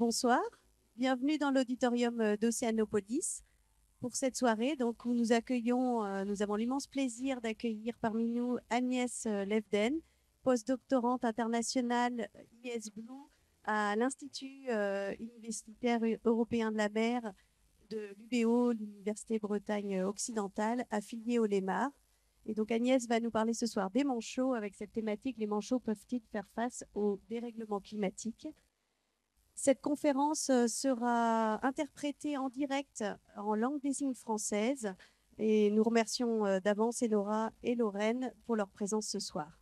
bonsoir. Bienvenue dans l'auditorium d'Océanopolis pour cette soirée donc, où nous accueillons, nous avons l'immense plaisir d'accueillir parmi nous Agnès Levden, postdoctorante internationale IS Blue à l'Institut universitaire européen de la mer de l'UBO, l'Université Bretagne occidentale, affiliée au LEMAR. Et donc Agnès va nous parler ce soir des manchots avec cette thématique: les manchots peuvent-ils faire face au dérèglement climatique? Cette conférence sera interprétée en direct en langue des signes française et nous remercions d'avance Enora et Lorraine pour leur présence ce soir.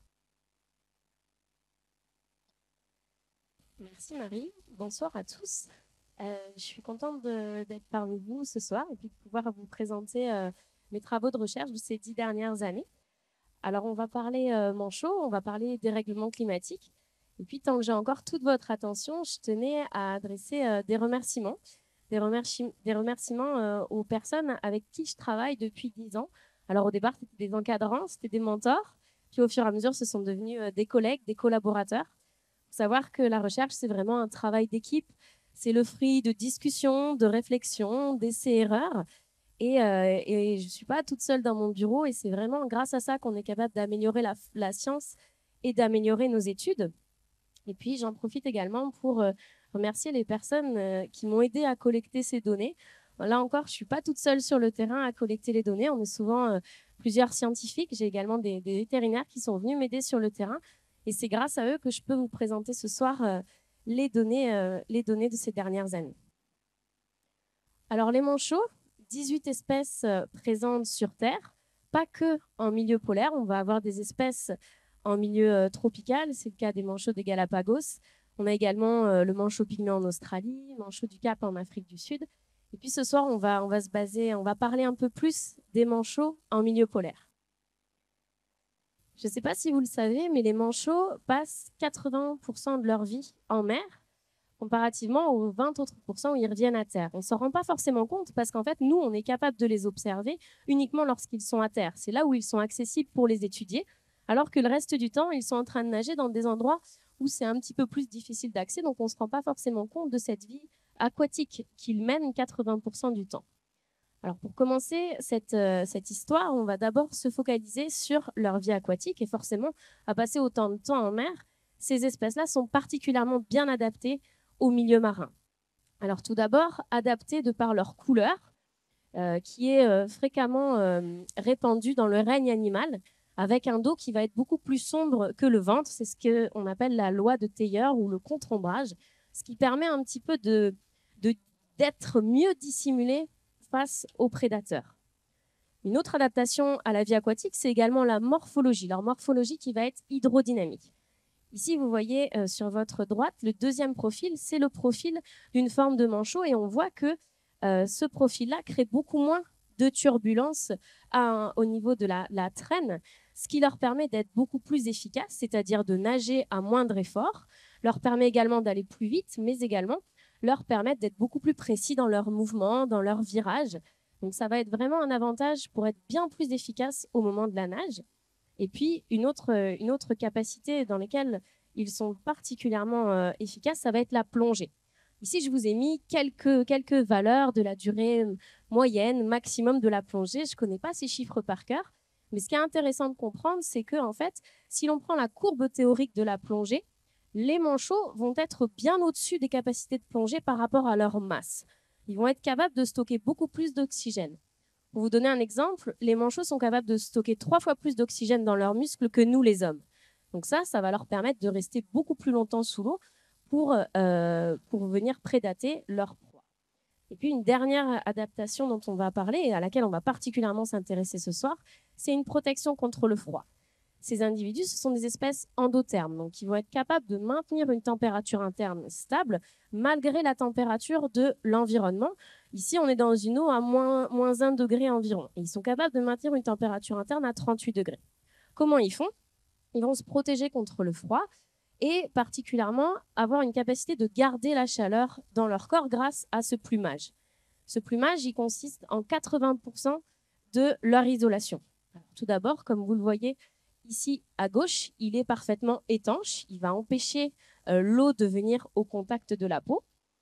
Merci Marie, bonsoir à tous. Je suis contente d'être parmi vous ce soir et puis de pouvoir vous présenter mes travaux de recherche de ces 10 dernières années. Alors on va parler manchots, on va parler dérèglement climatique. Et puis tant que j'ai encore toute votre attention, je tenais à adresser des remerciements. Des remerciements aux personnes avec qui je travaille depuis 10 ans. Alors au départ, c'était des encadrants, c'était des mentors. Puis au fur et à mesure, ce sont devenus des collègues, des collaborateurs. Il faut savoir que la recherche, c'est vraiment un travail d'équipe. C'est le fruit de discussions, de réflexions, d'essais-erreurs. Et je ne suis pas toute seule dans mon bureau. Et c'est vraiment grâce à ça qu'on est capable d'améliorer la science et d'améliorer nos études. Et puis, j'en profite également pour remercier les personnes qui m'ont aidé à collecter ces données. Là encore, je ne suis pas toute seule sur le terrain à collecter les données. On est souvent plusieurs scientifiques. J'ai également des vétérinaires qui sont venus m'aider sur le terrain. Et c'est grâce à eux que je peux vous présenter ce soir les données de ces dernières années. Alors, les manchots, 18 espèces présentes sur Terre, pas que en milieu polaire. On va avoir des espèces en milieu tropical. C'est le cas des manchots des Galapagos. On a également le manchot pygmée en Australie, le manchot du Cap en Afrique du Sud. Et puis ce soir, on va parler un peu plus des manchots en milieu polaire. Je ne sais pas si vous le savez, mais les manchots passent 80% de leur vie en mer, comparativement aux 20 autres pourcents où ils reviennent à terre. On ne s'en rend pas forcément compte parce qu'en fait, nous, on est capable de les observer uniquement lorsqu'ils sont à terre. C'est là où ils sont accessibles pour les étudier, alors que le reste du temps, ils sont en train de nager dans des endroits où c'est un petit peu plus difficile d'accès, donc on ne se rend pas forcément compte de cette vie aquatique qu'ils mènent 80% du temps. Alors pour commencer cette histoire, on va d'abord se focaliser sur leur vie aquatique et forcément, à passer autant de temps en mer, ces espèces-là sont particulièrement bien adaptées au milieu marin. Alors tout d'abord, adaptées de par leur couleur, qui est fréquemment répandue dans le règne animal, avec un dos qui va être beaucoup plus sombre que le ventre. C'est ce qu'on appelle la loi de Teillier ou le contre-ombrage, ce qui permet un petit peu d'être mieux dissimulé face aux prédateurs. Une autre adaptation à la vie aquatique, c'est également la morphologie. Leur morphologie qui va être hydrodynamique. Ici, vous voyez sur votre droite, le deuxième profil, c'est le profil d'une forme de manchot et on voit que ce profil-là crée beaucoup moins de turbulences au niveau de la traîne, ce qui leur permet d'être beaucoup plus efficaces, c'est-à-dire de nager à moindre effort, leur permet également d'aller plus vite, mais également leur permettre d'être beaucoup plus précis dans leurs mouvements, dans leurs virages. Donc ça va être vraiment un avantage pour être bien plus efficace au moment de la nage. Et puis, une autre capacité dans laquelle ils sont particulièrement efficaces, ça va être la plongée. Ici, je vous ai mis quelques valeurs de la durée moyenne, maximum de la plongée. Je ne connais pas ces chiffres par cœur, mais ce qui est intéressant de comprendre, c'est que, en fait, si l'on prend la courbe théorique de la plongée, les manchots vont être bien au-dessus des capacités de plongée par rapport à leur masse. Ils vont être capables de stocker beaucoup plus d'oxygène. Pour vous donner un exemple, les manchots sont capables de stocker 3 fois plus d'oxygène dans leurs muscles que nous, les hommes. Donc ça va leur permettre de rester beaucoup plus longtemps sous l'eau pour venir prédater leur proie. Et puis une dernière adaptation dont on va parler et à laquelle on va particulièrement s'intéresser ce soir, c'est une protection contre le froid. Ces individus, ce sont des espèces endothermes, donc ils vont être capables de maintenir une température interne stable malgré la température de l'environnement. Ici, on est dans une eau à moins 1 degré environ. Et ils sont capables de maintenir une température interne à 38 degrés. Comment ils font? Ils vont se protéger contre le froid et particulièrement avoir une capacité de garder la chaleur dans leur corps grâce à ce plumage. Ce plumage, il consiste en 80% de leur isolation. Alors, tout d'abord, comme vous le voyez ici à gauche, il est parfaitement étanche. Il va empêcher l'eau de venir au contact de la peau.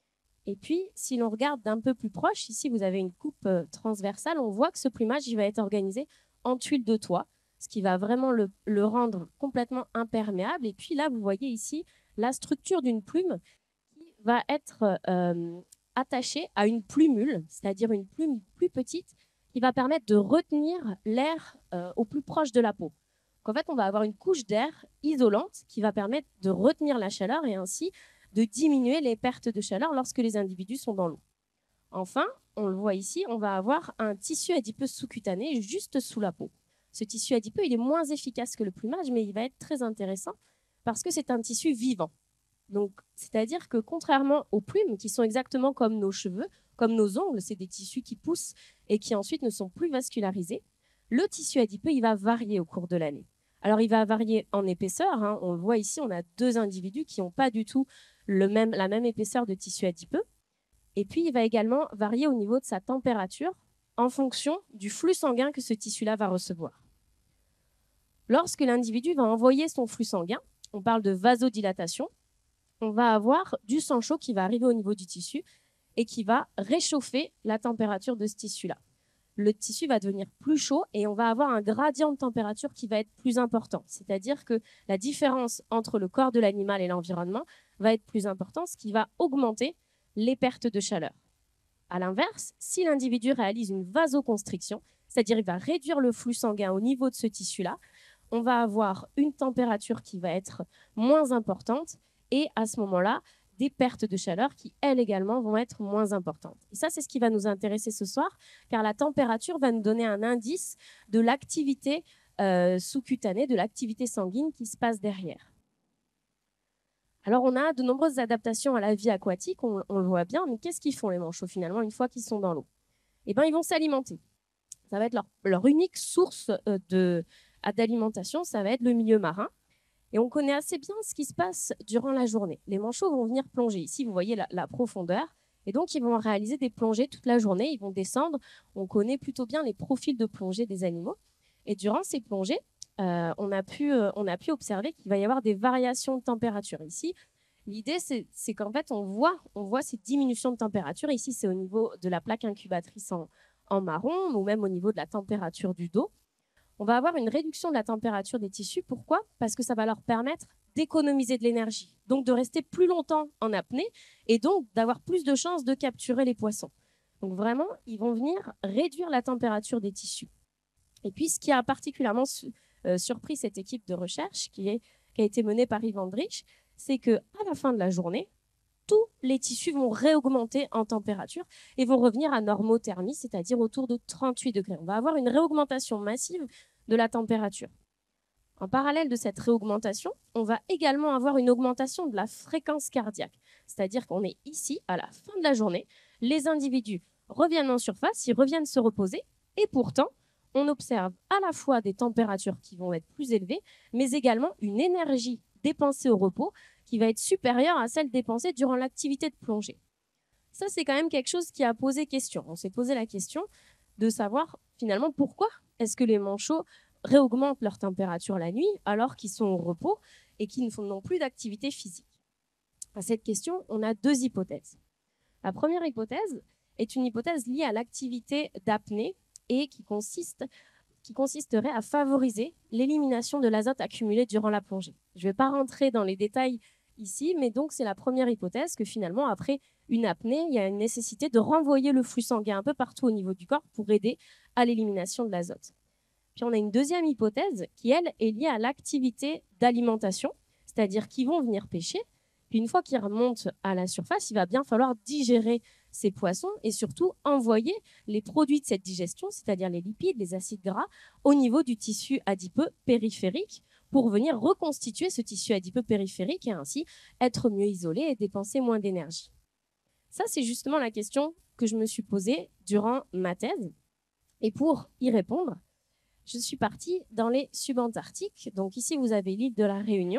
Et puis, si l'on regarde d'un peu plus proche, ici, vous avez une coupe transversale, on voit que ce plumage, il va être organisé en tuile de toit, ce qui va vraiment le rendre complètement imperméable. Et puis là, vous voyez ici la structure d'une plume qui va être attachée à une plumule, c'est-à-dire une plume plus petite, qui va permettre de retenir l'air au plus proche de la peau. Donc, en fait, on va avoir une couche d'air isolante qui va permettre de retenir la chaleur et ainsi de diminuer les pertes de chaleur lorsque les individus sont dans l'eau. Enfin, on le voit ici, on va avoir un tissu adipeux sous-cutané juste sous la peau. Ce tissu adipeux, il est moins efficace que le plumage, mais il va être très intéressant parce que c'est un tissu vivant. Donc, c'est-à-dire que contrairement aux plumes, qui sont exactement comme nos cheveux, comme nos ongles, c'est des tissus qui poussent et qui ensuite ne sont plus vascularisés, le tissu adipeux, il va varier au cours de l'année. Alors, il va varier en épaisseur. Hein. On le voit ici, on a 2 individus qui n'ont pas du tout la même épaisseur de tissu adipeux. Et puis, il va également varier au niveau de sa température en fonction du flux sanguin que ce tissu-là va recevoir. Lorsque l'individu va envoyer son flux sanguin, on parle de vasodilatation, on va avoir du sang chaud qui va arriver au niveau du tissu et qui va réchauffer la température de ce tissu-là. Le tissu va devenir plus chaud et on va avoir un gradient de température qui va être plus important. C'est-à-dire que la différence entre le corps de l'animal et l'environnement va être plus importante, ce qui va augmenter les pertes de chaleur. À l'inverse, si l'individu réalise une vasoconstriction, c'est-à-dire il va réduire le flux sanguin au niveau de ce tissu-là, on va avoir une température qui va être moins importante et à ce moment-là, des pertes de chaleur qui, elles également, vont être moins importantes. Et ça, c'est ce qui va nous intéresser ce soir, car la température va nous donner un indice de l'activité sous-cutanée, de l'activité sanguine qui se passe derrière. Alors, on a de nombreuses adaptations à la vie aquatique, on le voit bien, mais qu'est-ce qu'ils font les manchots finalement une fois qu'ils sont dans l'eau? Eh bien, ils vont s'alimenter. Ça va être leur unique source d'alimentation, ça va être le milieu marin. Et on connaît assez bien ce qui se passe durant la journée. Les manchots vont venir plonger. Ici, vous voyez la profondeur. Et donc, ils vont réaliser des plongées toute la journée. Ils vont descendre. On connaît plutôt bien les profils de plongée des animaux. Et durant ces plongées, on a pu observer qu'il va y avoir des variations de température. Ici, l'idée, c'est qu'en fait, on voit ces diminutions de température. Ici, c'est au niveau de la plaque incubatrice en marron ou même au niveau de la température du dos. On va avoir une réduction de la température des tissus. Pourquoi? Parce que ça va leur permettre d'économiser de l'énergie, donc de rester plus longtemps en apnée et donc d'avoir plus de chances de capturer les poissons. Donc vraiment, ils vont venir réduire la température des tissus. Et puis, ce qui a particulièrement surpris cette équipe de recherche qui a été menée par Yves Andrich, c'est qu'à la fin de la journée, tous les tissus vont réaugmenter en température et vont revenir à normothermie, c'est-à-dire autour de 38 degrés. On va avoir une réaugmentation massive de la température. En parallèle de cette réaugmentation, on va également avoir une augmentation de la fréquence cardiaque, c'est-à-dire qu'on est ici, à la fin de la journée, les individus reviennent en surface, ils reviennent se reposer, et pourtant, on observe à la fois des températures qui vont être plus élevées, mais également une énergie dépensée au repos qui va être supérieure à celle dépensée durant l'activité de plongée. Ça, c'est quand même quelque chose qui a posé question. On s'est posé la question de savoir finalement pourquoi est-ce que les manchots réaugmentent leur température la nuit alors qu'ils sont au repos et qu'ils n'ont plus d'activité physique. À cette question, on a 2 hypothèses. La première hypothèse est une hypothèse liée à l'activité d'apnée et qui consisterait à favoriser l'élimination de l'azote accumulé durant la plongée. Je ne vais pas rentrer dans les détails ici, mais donc c'est la première hypothèse que finalement, après une apnée, il y a une nécessité de renvoyer le flux sanguin un peu partout au niveau du corps pour aider à l'élimination de l'azote. Puis on a une deuxième hypothèse qui, elle, est liée à l'activité d'alimentation, c'est-à-dire qu'ils vont venir pêcher, puis une fois qu'ils remontent à la surface, il va bien falloir digérer ces poissons et surtout envoyer les produits de cette digestion, c'est-à-dire les lipides, les acides gras, au niveau du tissu adipeux périphérique pour venir reconstituer ce tissu adipeux périphérique et ainsi être mieux isolé et dépenser moins d'énergie. Ça, c'est justement la question que je me suis posée durant ma thèse. Et pour y répondre, je suis partie dans les subantarctiques. Donc ici, vous avez l'île de la Réunion.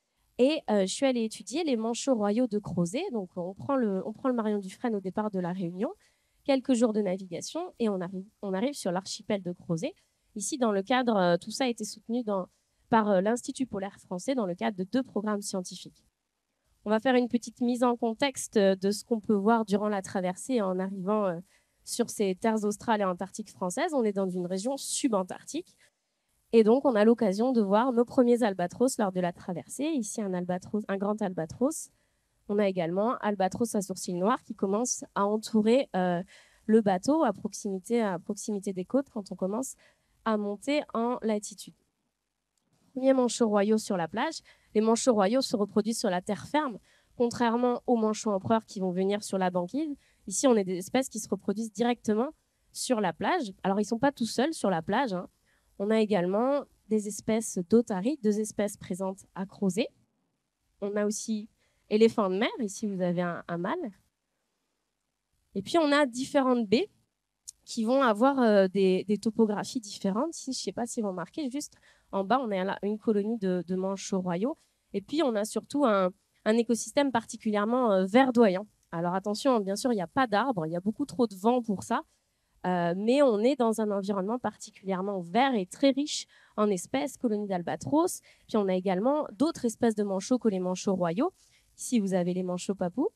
Et je suis allée étudier les manchots royaux de Crozet. Donc on prend le Marion Dufresne au départ de la Réunion, quelques jours de navigation et on arrive sur l'archipel de Crozet. Ici, dans le cadre, tout ça a été soutenu par l'Institut polaire français dans le cadre de 2 programmes scientifiques. On va faire une petite mise en contexte de ce qu'on peut voir durant la traversée en arrivant sur ces terres australes et antarctiques françaises. On est dans une région subantarctique. Et donc, on a l'occasion de voir nos premiers albatros lors de la traversée. Ici, un grand albatros. On a également albatros à sourcils noirs qui commence à entourer le bateau à proximité des côtes quand on commence à monter en latitude. Premiers manchots royaux sur la plage. Les manchots royaux se reproduisent sur la terre ferme, contrairement aux manchots empereurs qui vont venir sur la banquise. Ici, on a des espèces qui se reproduisent directement sur la plage. Alors, ils ne sont pas tout seuls sur la plage, hein. On a également des espèces d'otaries, 2 espèces présentes à Crozet. On a aussi éléphants de mer. Ici, vous avez un mâle. Et puis, on a différentes baies qui vont avoir des topographies différentes. Ici, je ne sais pas si vous remarquez, juste en bas, on a là une colonie de manchots royaux. Et puis, on a surtout un écosystème particulièrement verdoyant. Alors, attention, bien sûr, il n'y a pas d'arbres, il y a beaucoup trop de vent pour ça. Mais on est dans un environnement particulièrement vert et très riche en espèces, colonies d'albatros. Puis on a également d'autres espèces de manchots que les manchots royaux. Ici, vous avez les manchots papous,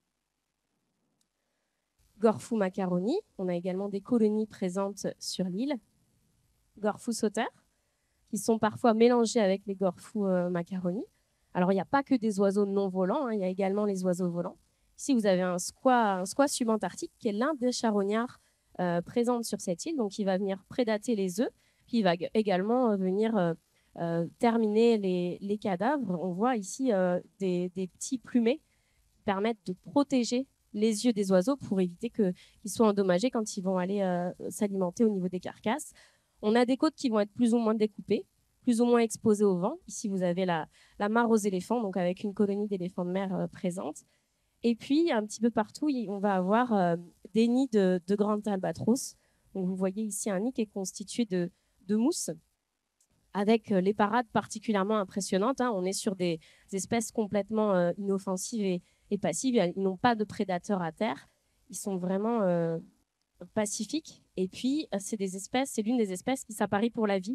Gorfou macaroni. On a également des colonies présentes sur l'île. Gorfou sauter, qui sont parfois mélangés avec les gorfous macaroni. Alors, il n'y a pas que des oiseaux non volants, hein, il y a également les oiseaux volants. Ici, vous avez un squat subantarctique qui est l'un des charognards présente sur cette île, donc il va venir prédater les œufs, puis il va également venir terminer les cadavres. On voit ici des petits plumets qui permettent de protéger les yeux des oiseaux pour éviter qu'ils soient endommagés quand ils vont aller s'alimenter au niveau des carcasses. On a des côtes qui vont être plus ou moins découpées, plus ou moins exposées au vent. Ici, vous avez la mare aux éléphants, donc avec une colonie d'éléphants de mer présente. Et puis, un petit peu partout, on va avoir des nids de grands albatros. Donc, vous voyez ici un nid qui est constitué de mousse avec les parades particulièrement impressionnantes, hein. On est sur des espèces complètement inoffensives et passives. Ils n'ont pas de prédateurs à terre. Ils sont vraiment pacifiques. Et puis, c'est l'une des espèces qui s'apparie pour la vie.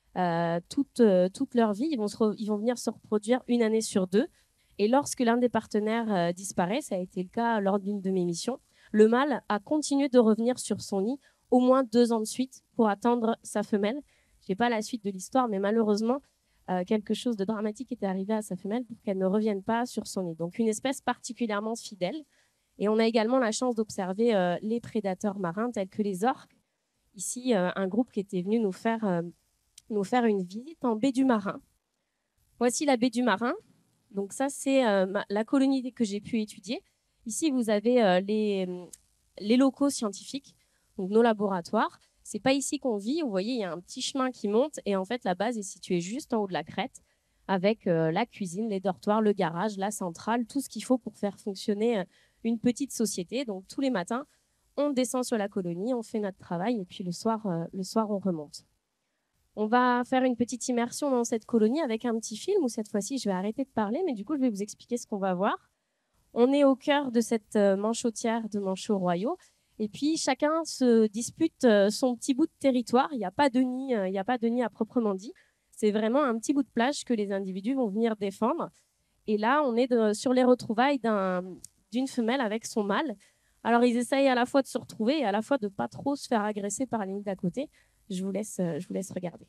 Toute leur vie, ils vont venir se reproduire une année sur 2. Et lorsque l'un des partenaires disparaît, ça a été le cas lors d'une de mes missions, le mâle a continué de revenir sur son nid au moins 2 ans de suite pour attendre sa femelle. Je n'ai pas la suite de l'histoire, mais malheureusement, quelque chose de dramatique était arrivé à sa femelle pour qu'elle ne revienne pas sur son nid. Donc une espèce particulièrement fidèle. Et on a également la chance d'observer les prédateurs marins tels que les orques. Ici, un groupe qui était venu nous faire une visite en baie du Marin. Voici la baie du Marin. Donc ça, c'est la colonie que j'ai pu étudier. Ici, vous avez les locaux scientifiques, donc nos laboratoires. C'est pas ici qu'on vit. Vous voyez, il y a un petit chemin qui monte et en fait, la base est située juste en haut de la crête avec la cuisine, les dortoirs, le garage, la centrale, tout ce qu'il faut pour faire fonctionner une petite société. Donc tous les matins, on descend sur la colonie, on fait notre travail et puis le soir, on remonte. On va faire une petite immersion dans cette colonie avec un petit film où cette fois-ci, je vais arrêter de parler, mais du coup, je vais vous expliquer ce qu'on va voir. On est au cœur de cette manchotière de manchots royaux. Et puis, chacun se dispute son petit bout de territoire. Il n'y a pas de nid à proprement dit. C'est vraiment un petit bout de plage que les individus vont venir défendre. Et là, on est sur les retrouvailles d'une femelle avec son mâle. Alors, ils essayent à la fois de se retrouver et à la fois de ne pas trop se faire agresser par les nids d'à côté. Je vous laisse regarder.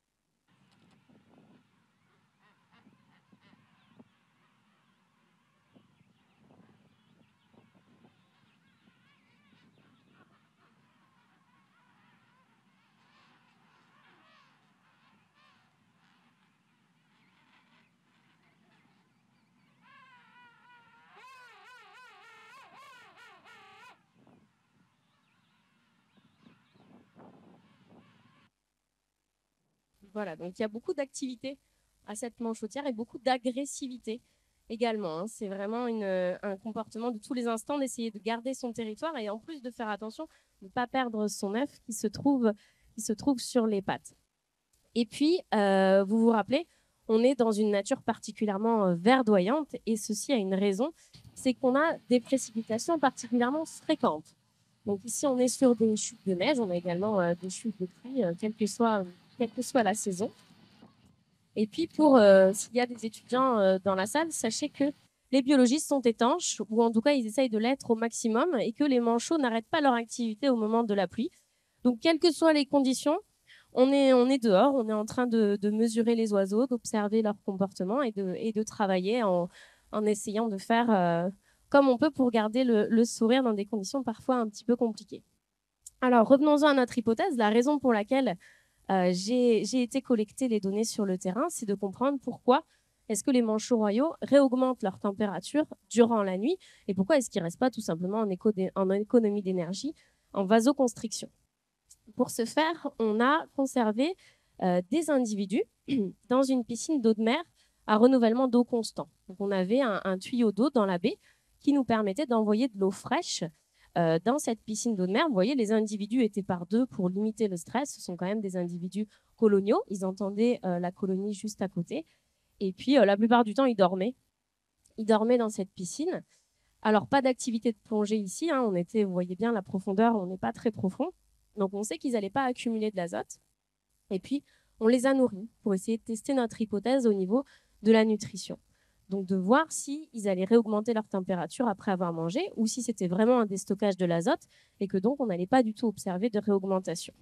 Voilà, donc il y a beaucoup d'activité à cette manchotière et beaucoup d'agressivité également, hein. C'est vraiment un comportement de tous les instants d'essayer de garder son territoire et en plus de faire attention de ne pas perdre son œuf qui se trouve sur les pattes. Et puis, vous vous rappelez, on est dans une nature particulièrement verdoyante et ceci a une raison, c'est qu'on a des précipitations particulièrement fréquentes. Donc ici, on est sur des chutes de neige, on a également des chutes de pluie, quelle que soit la saison. Et puis, s'il y a des étudiants dans la salle, sachez que les biologistes sont étanches, ou en tout cas ils essayent de l'être au maximum, et que les manchots n'arrêtent pas leur activité au moment de la pluie. Donc quelles que soient les conditions, on est dehors, on est en train de mesurer les oiseaux, d'observer leur comportement et de travailler en essayant de faire comme on peut pour garder le sourire dans des conditions parfois un petit peu compliquées. Alors revenons-en à notre hypothèse. La raison pour laquelle j'ai été collecter les données sur le terrain, c'est de comprendre pourquoi est-ce que les manchots royaux réaugmentent leur température durant la nuit et pourquoi est-ce qu'ils ne restent pas tout simplement en économie d'énergie, en vasoconstriction. Pour ce faire, on a conservé des individus dans une piscine d'eau de mer à renouvellement d'eau constant. Donc, on avait un tuyau d'eau dans la baie qui nous permettait d'envoyer de l'eau fraîche dans cette piscine d'eau de mer. Vous voyez, les individus étaient par deux pour limiter le stress. Ce sont quand même des individus coloniaux. Ils entendaient la colonie juste à côté. Et puis, la plupart du temps, ils dormaient. Ils dormaient dans cette piscine. Alors, pas d'activité de plongée ici. Hein. Vous voyez bien la profondeur, on n'est pas très profond. Donc, on sait qu'ils n'allaient pas accumuler de l'azote. Et puis, on les a nourris pour essayer de tester notre hypothèse au niveau de la nutrition. Donc, de voir s'ils allaient réaugmenter leur température après avoir mangé ou si c'était vraiment un déstockage de l'azote et que donc on n'allait pas du tout observer de réaugmentation.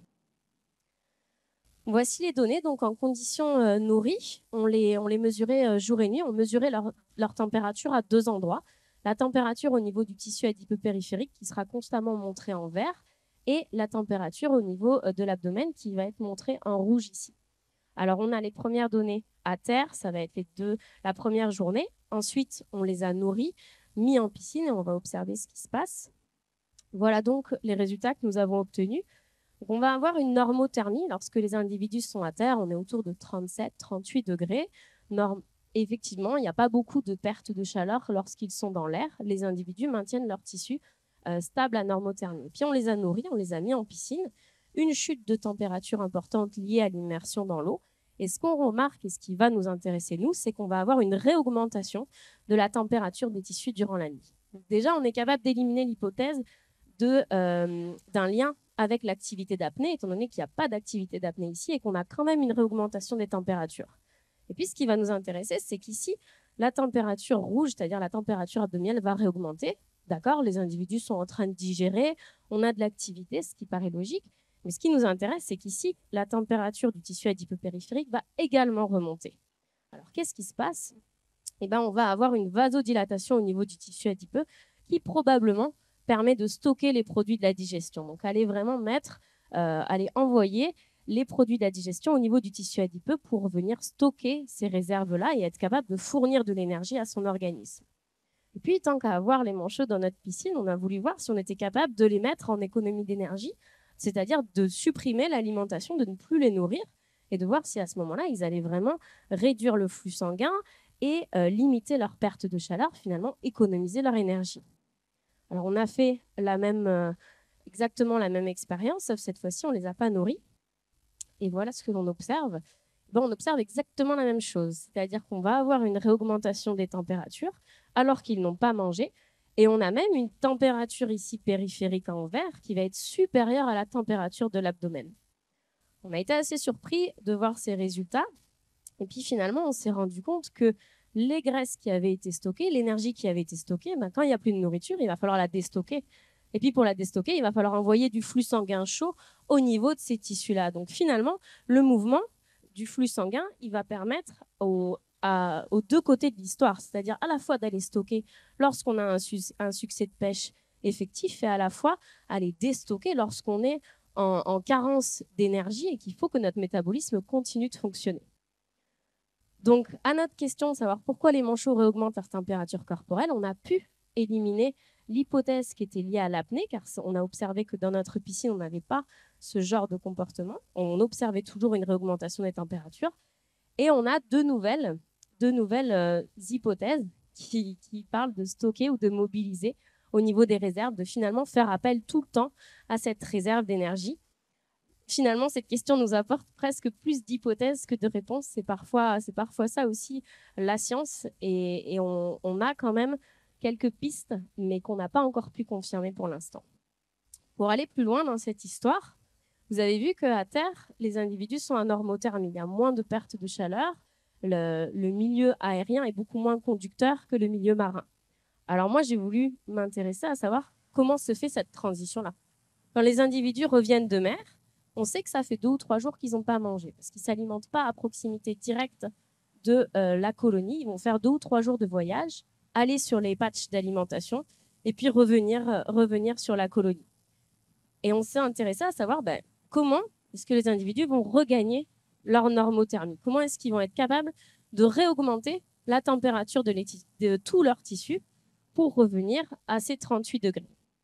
Voici les données. Donc, en conditions nourries, on les mesurait jour et nuit. On mesurait leur température à deux endroits. La température au niveau du tissu adipeux périphérique qui sera constamment montrée en vert et la température au niveau de l'abdomen qui va être montrée en rouge ici. Alors, on a les premières données à terre, ça va être la première journée. Ensuite, on les a nourris, mis en piscine et on va observer ce qui se passe. Voilà donc les résultats que nous avons obtenus. Donc, on va avoir une normothermie lorsque les individus sont à terre. On est autour de 37-38 degrés. Effectivement, il n'y a pas beaucoup de perte de chaleur lorsqu'ils sont dans l'air. Les individus maintiennent leur tissu stable à normothermie. Et puis, on les a nourris, on les a mis en piscine. Une chute de température importante liée à l'immersion dans l'eau. Et ce qu'on remarque et ce qui va nous intéresser, nous, c'est qu'on va avoir une réaugmentation de la température des tissus durant la nuit. Donc déjà, on est capable d'éliminer l'hypothèse d'un lien avec l'activité d'apnée, étant donné qu'il n'y a pas d'activité d'apnée ici et qu'on a quand même une réaugmentation des températures. Et puis, ce qui va nous intéresser, c'est qu'ici, la température rouge, c'est-à-dire la température abdominale, va réaugmenter. D'accord, les individus sont en train de digérer, on a de l'activité, ce qui paraît logique. Mais ce qui nous intéresse, c'est qu'ici, la température du tissu adipeux périphérique va également remonter. Alors, qu'est-ce qui se passe? Eh bien, on va avoir une vasodilatation au niveau du tissu adipeux qui probablement permet de stocker les produits de la digestion. Donc, aller vraiment aller envoyer les produits de la digestion au niveau du tissu adipeux pour venir stocker ces réserves-là et être capable de fournir de l'énergie à son organisme. Et puis, tant qu'à avoir les manchots dans notre piscine, on a voulu voir si on était capable de les mettre en économie d'énergie, c'est-à-dire de supprimer l'alimentation, de ne plus les nourrir et de voir si à ce moment-là, ils allaient vraiment réduire le flux sanguin et limiter leur perte de chaleur, finalement économiser leur énergie. Alors, on a fait exactement la même expérience, sauf cette fois-ci, on ne les a pas nourris. Et voilà ce que l'on observe. On observe exactement la même chose, c'est-à-dire qu'on va avoir une réaugmentation des températures alors qu'ils n'ont pas mangé. Et on a même une température ici périphérique en vert qui va être supérieure à la température de l'abdomen. On a été assez surpris de voir ces résultats. Et puis finalement, on s'est rendu compte que les graisses qui avaient été stockées, l'énergie qui avait été stockée, quand il n'y a plus de nourriture, il va falloir la déstocker. Et puis pour la déstocker, il va falloir envoyer du flux sanguin chaud au niveau de ces tissus-là. Donc finalement, le mouvement du flux sanguin, il va permettre aux deux côtés de l'histoire, c'est-à-dire à la fois d'aller stocker lorsqu'on a un succès de pêche effectif et à la fois aller déstocker lorsqu'on est en carence d'énergie et qu'il faut que notre métabolisme continue de fonctionner. Donc, à notre question de savoir pourquoi les manchots réaugmentent leur température corporelle, on a pu éliminer l'hypothèse qui était liée à l'apnée, car on a observé que dans notre piscine, on n'avait pas ce genre de comportement. On observait toujours une réaugmentation des températures. Et on a deux nouvelles hypothèses qui parlent de stocker ou de mobiliser au niveau des réserves, de finalement faire appel tout le temps à cette réserve d'énergie. Finalement, cette question nous apporte presque plus d'hypothèses que de réponses. C'est parfois ça aussi, la science. Et on a quand même quelques pistes, mais qu'on n'a pas encore pu confirmer pour l'instant. Pour aller plus loin dans cette histoire, vous avez vu qu'à terre, les individus sont à normothermie. Il y a moins de perte de chaleur. le milieu aérien est beaucoup moins conducteur que le milieu marin. Alors moi, j'ai voulu m'intéresser à savoir comment se fait cette transition-là. Quand les individus reviennent de mer, on sait que ça fait 2 ou 3 jours qu'ils n'ont pas mangé parce qu'ils ne s'alimentent pas à proximité directe de la colonie. Ils vont faire 2 ou 3 jours de voyage, aller sur les patchs d'alimentation et puis revenir sur la colonie. Et on s'est intéressé à savoir comment est-ce que les individus vont regagner leur normothermie. Comment est-ce qu'ils vont être capables de réaugmenter la température de tout leur tissu pour revenir à ces 38 degrés.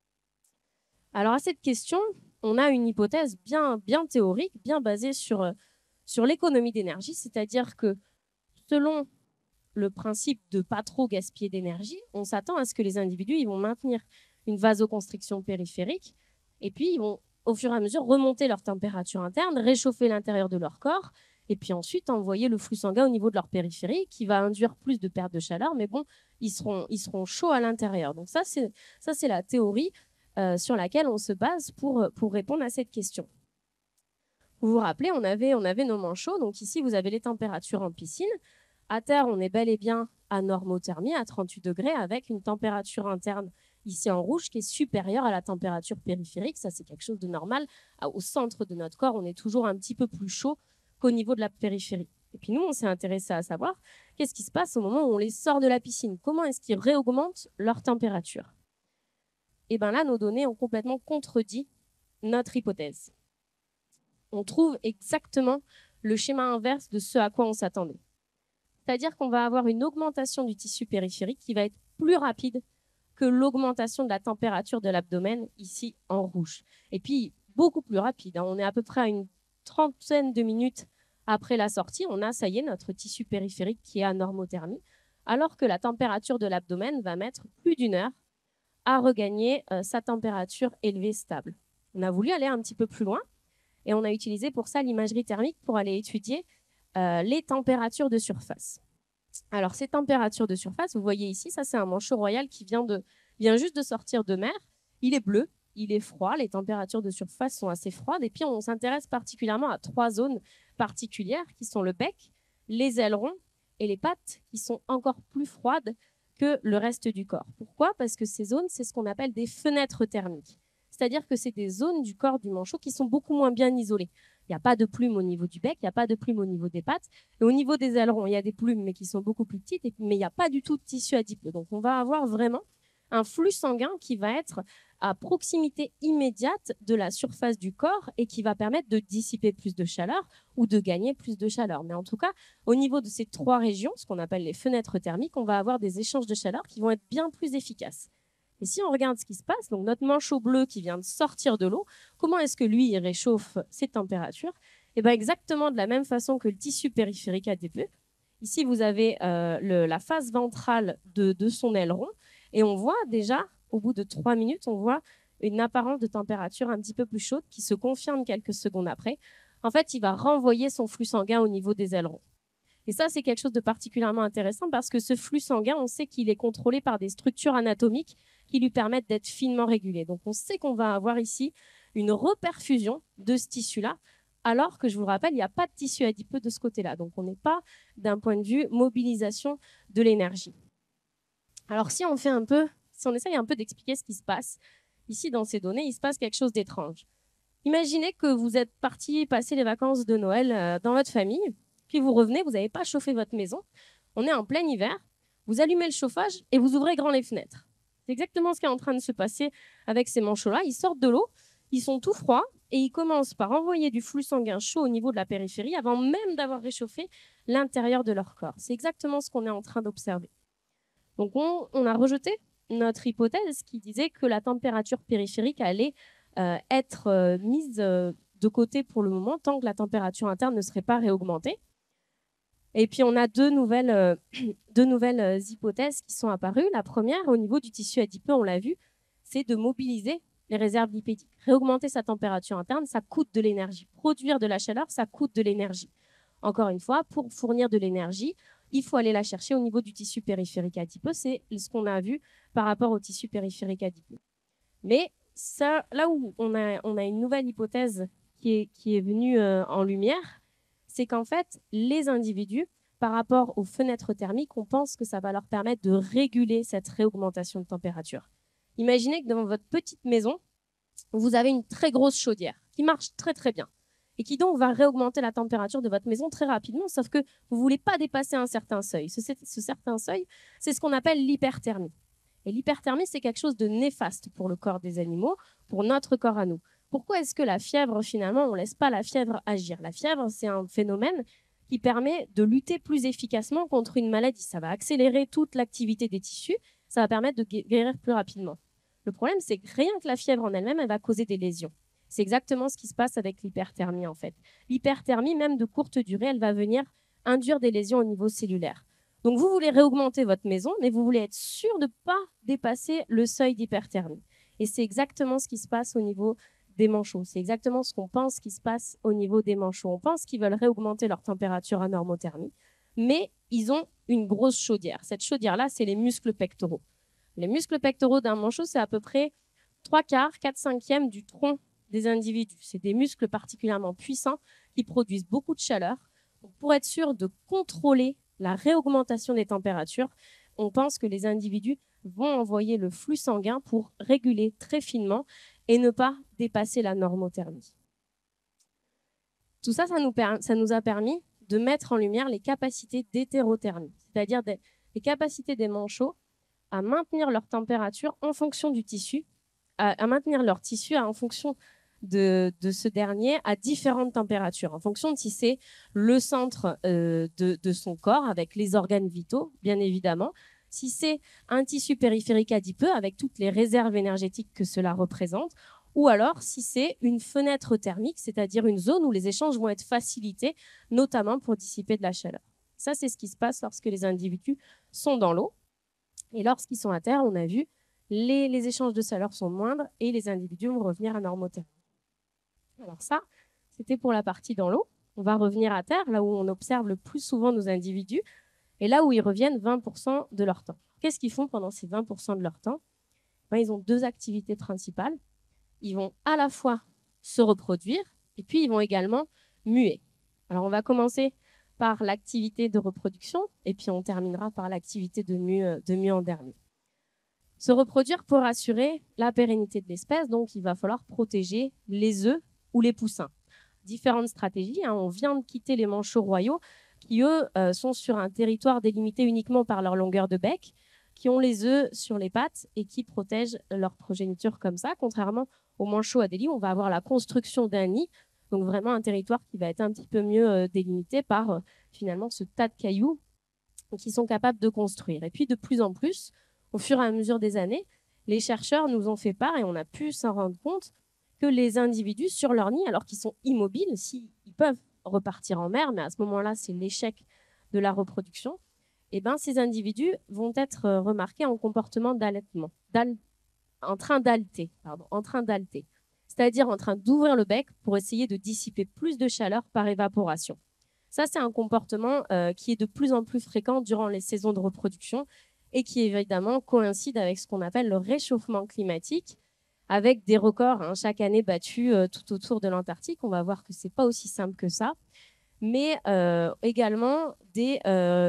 Alors à cette question, on a une hypothèse bien théorique, bien basée sur l'économie d'énergie, c'est-à-dire que selon le principe de pas trop gaspiller d'énergie, on s'attend à ce que les individus ils vont maintenir une vasoconstriction périphérique et puis ils vont au fur et à mesure remonter leur température interne, réchauffer l'intérieur de leur corps et puis ensuite envoyer le flux sanguin au niveau de leur périphérie qui va induire plus de perte de chaleur, mais bon, ils seront chauds à l'intérieur. Donc ça, c'est la théorie sur laquelle on se base pour répondre à cette question. Vous vous rappelez, on avait nos manchots. Donc ici, vous avez les températures en piscine. À terre, on est bel et bien à normothermie, à 38 degrés, avec une température interne ici en rouge qui est supérieure à la température périphérique. Ça, c'est quelque chose de normal. Au centre de notre corps, on est toujours un petit peu plus chaud qu'au niveau de la périphérie. Et puis nous, on s'est intéressé à savoir qu'est-ce qui se passe au moment où on les sort de la piscine. Comment est-ce qu'ils réaugmentent leur température? Et bien là, nos données ont complètement contredit notre hypothèse. On trouve exactement le schéma inverse de ce à quoi on s'attendait. C'est-à-dire qu'on va avoir une augmentation du tissu périphérique qui va être plus rapide que l'augmentation de la température de l'abdomen, ici en rouge. Et puis, beaucoup plus rapide. On est à peu près à une trentaine de minutes après la sortie. On a, ça y est, notre tissu périphérique qui est à normothermie, alors que la température de l'abdomen va mettre plus d'1 heure à regagner sa température élevée stable. On a voulu aller un petit peu plus loin et on a utilisé pour ça l'imagerie thermique pour aller étudier les températures de surface. Alors, ces températures de surface, vous voyez ici, ça c'est un manchot royal qui vient juste de sortir de mer. Il est bleu, il est froid, les températures de surface sont assez froides. Et puis, on s'intéresse particulièrement à 3 zones particulières qui sont le bec, les ailerons et les pattes qui sont encore plus froides que le reste du corps. Pourquoi? Parce que ces zones, c'est ce qu'on appelle des fenêtres thermiques. C'est-à-dire que c'est des zones du corps du manchot qui sont beaucoup moins bien isolées. Il n'y a pas de plumes au niveau du bec, il n'y a pas de plumes au niveau des pattes. Et au niveau des ailerons, il y a des plumes, mais qui sont beaucoup plus petites, mais il n'y a pas du tout de tissu adipeux. Donc, on va avoir vraiment un flux sanguin qui va être à proximité immédiate de la surface du corps et qui va permettre de dissiper plus de chaleur ou de gagner plus de chaleur. Mais en tout cas, au niveau de ces 3 régions, ce qu'on appelle les fenêtres thermiques, on va avoir des échanges de chaleur qui vont être bien plus efficaces. Et si on regarde ce qui se passe, donc notre manchot bleu qui vient de sortir de l'eau, comment est-ce que lui, il réchauffe ses températures? Et bien exactement de la même façon que le tissu périphérique adipeux. Ici, vous avez la face ventrale de son aileron et on voit déjà, au bout de 3 minutes, on voit une apparence de température un petit peu plus chaude qui se confirme quelques secondes après. En fait, il va renvoyer son flux sanguin au niveau des ailerons. Et ça, c'est quelque chose de particulièrement intéressant parce que ce flux sanguin, on sait qu'il est contrôlé par des structures anatomiques qui lui permettent d'être finement régulé. Donc, on sait qu'on va avoir ici une reperfusion de ce tissu-là, alors que, je vous le rappelle, il n'y a pas de tissu adipeux de ce côté-là. Donc, on n'est pas d'un point de vue mobilisation de l'énergie. Alors, si on essaye un peu d'expliquer ce qui se passe, ici, dans ces données, il se passe quelque chose d'étrange. Imaginez que vous êtes parti passer les vacances de Noël dans votre famille, puis vous revenez, vous n'avez pas chauffé votre maison, on est en plein hiver, vous allumez le chauffage et vous ouvrez grand les fenêtres. C'est exactement ce qui est en train de se passer avec ces manchots-là. Ils sortent de l'eau, ils sont tout froids et ils commencent par envoyer du flux sanguin chaud au niveau de la périphérie avant même d'avoir réchauffé l'intérieur de leur corps. C'est exactement ce qu'on est en train d'observer. Donc on a rejeté notre hypothèse qui disait que la température périphérique allait être mise de côté pour le moment tant que la température interne ne serait pas réaugmentée. Et puis, on a deux nouvelles hypothèses qui sont apparues. La première, au niveau du tissu adipeux, on l'a vu, c'est de mobiliser les réserves lipédiques. Réaugmenter sa température interne, ça coûte de l'énergie. Produire de la chaleur, ça coûte de l'énergie. Encore une fois, pour fournir de l'énergie, il faut aller la chercher au niveau du tissu périphérique adipeux. C'est ce qu'on a vu par rapport au tissu périphérique adipeux. Mais ça, là où on a une nouvelle hypothèse qui est venue en lumière, c'est qu'en fait, les individus par rapport aux fenêtres thermiques, on pense que ça va leur permettre de réguler cette réaugmentation de température. Imaginez que dans votre petite maison, vous avez une très grosse chaudière qui marche très très bien et qui donc va réaugmenter la température de votre maison très rapidement, sauf que vous ne voulez pas dépasser un certain seuil. Ce certain seuil, c'est ce qu'on appelle l'hyperthermie. Et l'hyperthermie, c'est quelque chose de néfaste pour le corps des animaux, pour notre corps à nous. Pourquoi est-ce que la fièvre, finalement, on ne laisse pas la fièvre agir? La fièvre, c'est un phénomène qui permet de lutter plus efficacement contre une maladie. Ça va accélérer toute l'activité des tissus, ça va permettre de guérir plus rapidement. Le problème, c'est que rien que la fièvre en elle-même, elle va causer des lésions. C'est exactement ce qui se passe avec l'hyperthermie, en fait. L'hyperthermie, même de courte durée, elle va venir induire des lésions au niveau cellulaire. Donc, vous voulez réaugmenter votre maison, mais vous voulez être sûr de ne pas dépasser le seuil d'hyperthermie. Et c'est exactement ce qui se passe au niveau des manchots. C'est exactement ce qu'on pense qui se passe au niveau des manchots. On pense qu'ils veulent réaugmenter leur température à normothermie, mais ils ont une grosse chaudière. Cette chaudière-là, c'est les muscles pectoraux. Les muscles pectoraux d'un manchot, c'est à peu près 3/4, 4/5 du tronc des individus. C'est des muscles particulièrement puissants qui produisent beaucoup de chaleur. Donc, pour être sûr de contrôler la réaugmentation des températures, on pense que les individus vont envoyer le flux sanguin pour réguler très finement et ne pas dépasser la normothermie. Tout ça, ça nous a permis de mettre en lumière les capacités d'hétérothermie, c'est-à-dire les capacités des manchots à maintenir leur température en fonction du tissu, à maintenir leur tissu en fonction de ce dernier à différentes températures, en fonction de si c'est le centre de son corps avec les organes vitaux, bien évidemment, si c'est un tissu périphérique adipeux avec toutes les réserves énergétiques que cela représente, ou alors si c'est une fenêtre thermique, c'est-à-dire une zone où les échanges vont être facilités, notamment pour dissiper de la chaleur. Ça, c'est ce qui se passe lorsque les individus sont dans l'eau. Et lorsqu'ils sont à terre, on a vu, les échanges de chaleur sont moindres et les individus vont revenir à normothermie. Alors ça, c'était pour la partie dans l'eau. On va revenir à terre, là où on observe le plus souvent nos individus, et là où ils reviennent 20% de leur temps. Qu'est-ce qu'ils font pendant ces 20% de leur temps? Ils ont deux activités principales. Ils vont à la fois se reproduire, et puis ils vont également muer. Alors on va commencer par l'activité de reproduction, et puis on terminera par l'activité de mue en dernier. Se reproduire pour assurer la pérennité de l'espèce, donc il va falloir protéger les œufs ou les poussins. Différentes stratégies, hein. On vient de quitter les manchots royaux, qui eux sont sur un territoire délimité uniquement par leur longueur de bec, qui ont les œufs sur les pattes et qui protègent leur progéniture comme ça, contrairement aux manchots adélie, on va avoir la construction d'un nid, donc vraiment un territoire qui va être un petit peu mieux délimité par finalement ce tas de cailloux qu'ils sont capables de construire. Et puis de plus en plus, au fur et à mesure des années, les chercheurs nous ont fait part et on a pu s'en rendre compte que les individus sur leur nid, alors qu'ils sont immobiles, s'ils peuvent repartir en mer, mais à ce moment-là, c'est l'échec de la reproduction, et ben, ces individus vont être remarqués en comportement d'allaitement, en train d'halter, c'est-à-dire en train d'ouvrir le bec pour essayer de dissiper plus de chaleur par évaporation. Ça, c'est un comportement qui est de plus en plus fréquent durant les saisons de reproduction et qui évidemment coïncide avec ce qu'on appelle le réchauffement climatique, avec des records chaque année battus tout autour de l'Antarctique. On va voir que ce n'est pas aussi simple que ça, mais également des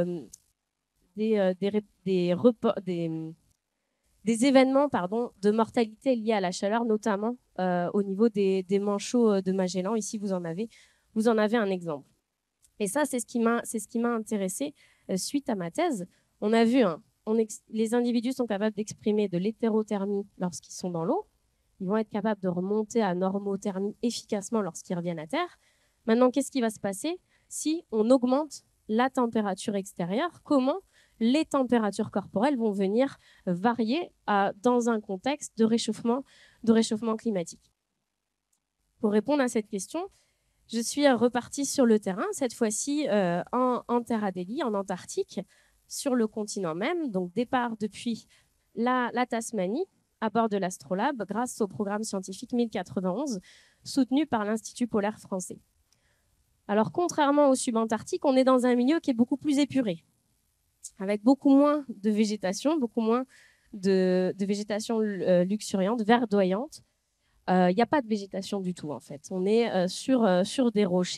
événements de mortalité liés à la chaleur, notamment au niveau des manchots de Magellan. Ici, vous en avez un exemple. Et ça, c'est ce qui m'a intéressée suite à ma thèse. On a vu, les individus sont capables d'exprimer de l'hétérothermie lorsqu'ils sont dans l'eau. Ils vont être capables de remonter à normothermie efficacement lorsqu'ils reviennent à terre. Maintenant, qu'est-ce qui va se passer si on augmente la température extérieure? Comment les températures corporelles vont venir varier dans un contexte de réchauffement climatique? Pour répondre à cette question, je suis repartie sur le terrain, cette fois-ci en Terre Adélie, en Antarctique, sur le continent même. Donc, départ depuis la Tasmanie, à bord de l'Astrolabe, grâce au programme scientifique 1091, soutenu par l'Institut polaire français. Alors, contrairement au subantarctique, on est dans un milieu qui est beaucoup plus épuré, avec beaucoup moins de végétation, beaucoup moins de végétation luxuriante, verdoyante. Il n'y a pas de végétation du tout, en fait. On est sur des rochers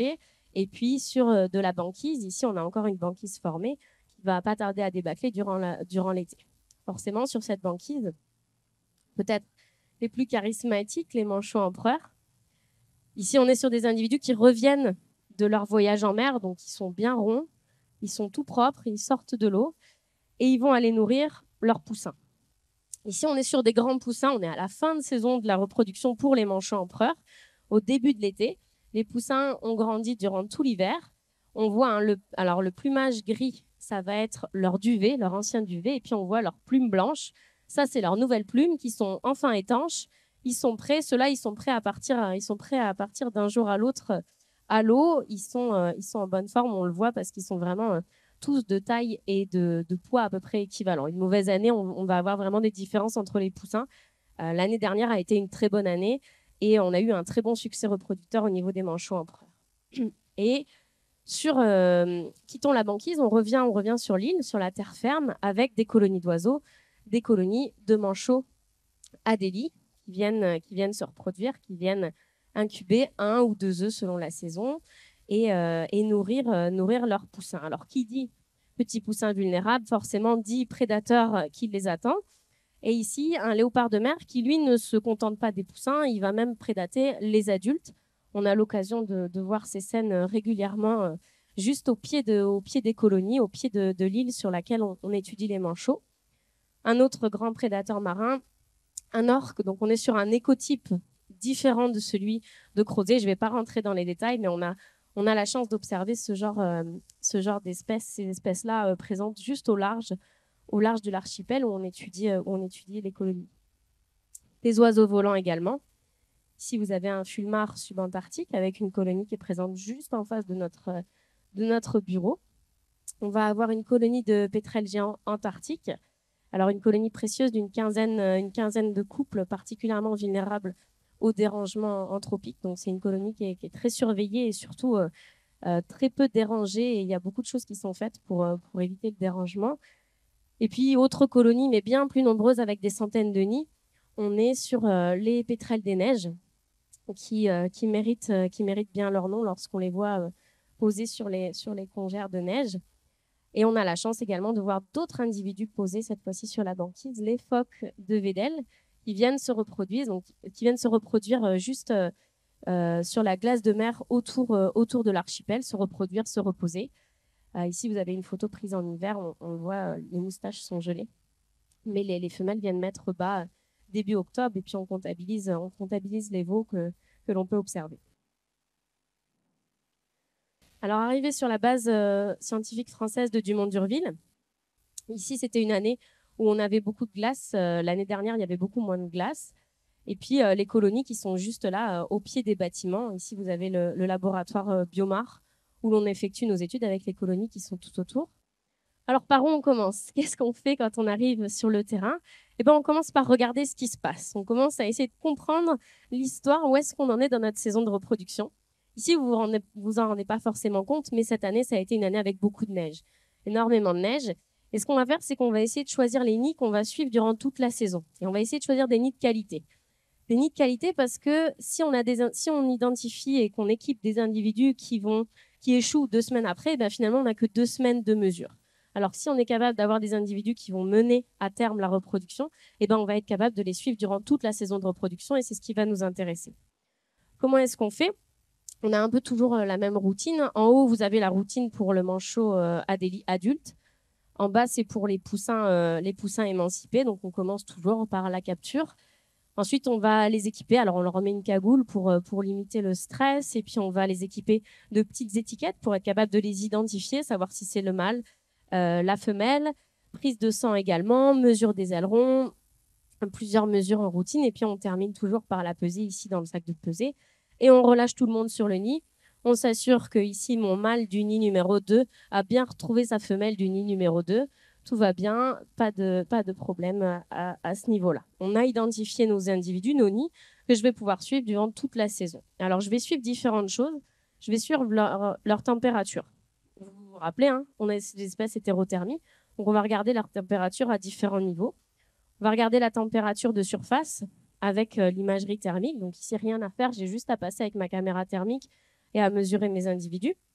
Et puis sur de la banquise, ici on a encore une banquise formée qui va pas tarder à débâcler durant l'été. Forcément, sur cette banquise, peut-être les plus charismatiques, les manchots empereurs. Ici, on est sur des individus qui reviennent de leur voyage en mer, donc ils sont bien ronds, ils sont tout propres, ils sortent de l'eau et ils vont aller nourrir leurs poussins. Ici, on est sur des grands poussins, on est à la fin de saison de la reproduction pour les manchots empereurs, au début de l'été. Les poussins ont grandi durant tout l'hiver. On voit le plumage gris, ça va être leur duvet, leur ancien duvet, et puis on voit leurs plumes blanches. Ça, c'est leurs nouvelles plumes qui sont enfin étanches. Ils sont prêts, ceux-là, ils sont prêts à partir d'un jour à l'autre à l'eau. Ils sont en bonne forme, on le voit parce qu'ils sont vraiment tous de taille et de poids à peu près équivalents. Une mauvaise année, on va avoir vraiment des différences entre les poussins. L'année dernière a été une très bonne année et on a eu un très bon succès reproducteur au niveau des manchots empereurs. Et quittons la banquise, on revient sur l'île, sur la terre ferme, avec des colonies d'oiseaux, des colonies de manchots adélie qui viennent se reproduire, qui viennent incuber 1 ou 2 œufs selon la saison et nourrir leurs poussins. Alors, qui dit petits poussins vulnérables, forcément dit prédateur qui les attend. Et ici, un léopard de mer qui, lui, ne se contente pas des poussins, il va même prédater les adultes. On a l'occasion de voir ces scènes régulièrement juste au pied des colonies, au pied de l'île sur laquelle on étudie les manchots. Un autre grand prédateur marin, un orque. Donc, on est sur un écotype différent de celui de Crozet. Je ne vais pas rentrer dans les détails, mais on a la chance d'observer ce genre d'espèces, ces espèces-là présentes juste au large de l'archipel où on étudie les colonies. Des oiseaux volants également. Ici, vous avez un fulmar subantarctique avec une colonie qui est présente juste en face de notre bureau. On va avoir une colonie de pétrels géants antarctiques. Alors, une colonie précieuse d'une quinzaine de couples particulièrement vulnérables aux dérangements anthropiques. Donc, c'est une colonie qui est très surveillée et surtout très peu dérangée. Et il y a beaucoup de choses qui sont faites pour éviter le dérangement. Et puis, autre colonie, mais bien plus nombreuse avec des centaines de nids. On est sur les pétrels des neiges qui méritent bien leur nom lorsqu'on les voit posés sur les congères de neige. Et on a la chance également de voir d'autres individus posés, cette fois-ci sur la banquise, les phoques de Weddell, qui viennent se reproduire juste sur la glace de mer autour de l'archipel, se reproduire, se reposer. Ici, vous avez une photo prise en hiver, on voit, les moustaches sont gelées. Mais les femelles viennent mettre bas début octobre et puis on comptabilise les veaux que l'on peut observer. Alors, arrivé sur la base scientifique française de Dumont-d'Urville, ici, c'était une année où on avait beaucoup de glace. L'année dernière, il y avait beaucoup moins de glace. Et puis, les colonies qui sont juste là, au pied des bâtiments. Ici, vous avez le laboratoire Biomar, où l'on effectue nos études avec les colonies qui sont tout autour. Alors, par où on commence? Qu'est-ce qu'on fait quand on arrive sur le terrain? Eh bien, on commence par regarder ce qui se passe. On commence à essayer de comprendre l'histoire, où est-ce qu'on en est dans notre saison de reproduction. Ici, vous vous en rendez pas forcément compte, mais cette année, ça a été une année avec beaucoup de neige, énormément de neige. Et ce qu'on va faire, c'est qu'on va essayer de choisir les nids qu'on va suivre durant toute la saison. Et on va essayer de choisir des nids de qualité. Des nids de qualité parce que si on identifie et qu'on équipe des individus qui échouent 2 semaines après, ben finalement, on n'a que 2 semaines de mesure. Alors, si on est capable d'avoir des individus qui vont mener à terme la reproduction, eh ben, on va être capable de les suivre durant toute la saison de reproduction et c'est ce qui va nous intéresser. Comment est-ce qu'on fait? On a un peu toujours la même routine. En haut, vous avez la routine pour le manchot adélie adulte. En bas, c'est pour les poussins émancipés. Donc, on commence toujours par la capture. Ensuite, on va les équiper. Alors, on leur remet une cagoule pour limiter le stress. Et puis, on va les équiper de petites étiquettes pour être capable de les identifier, savoir si c'est le mâle, la femelle. Prise de sang également, mesure des ailerons, plusieurs mesures en routine. Et puis, on termine toujours par la pesée ici dans le sac de pesée. Et on relâche tout le monde sur le nid. On s'assure que ici, mon mâle du nid numéro 2 a bien retrouvé sa femelle du nid numéro 2. Tout va bien, pas de problème à ce niveau-là. On a identifié nos individus, nos nids, que je vais pouvoir suivre durant toute la saison. Alors, je vais suivre différentes choses. Je vais suivre leur température. Vous vous rappelez, hein, on a des espèces hétérothermies. Donc, on va regarder leur température à différents niveaux. On va regarder la température de surface avec l'imagerie thermique. Donc ici, rien à faire, j'ai juste à passer avec ma caméra thermique et à mesurer mes individus.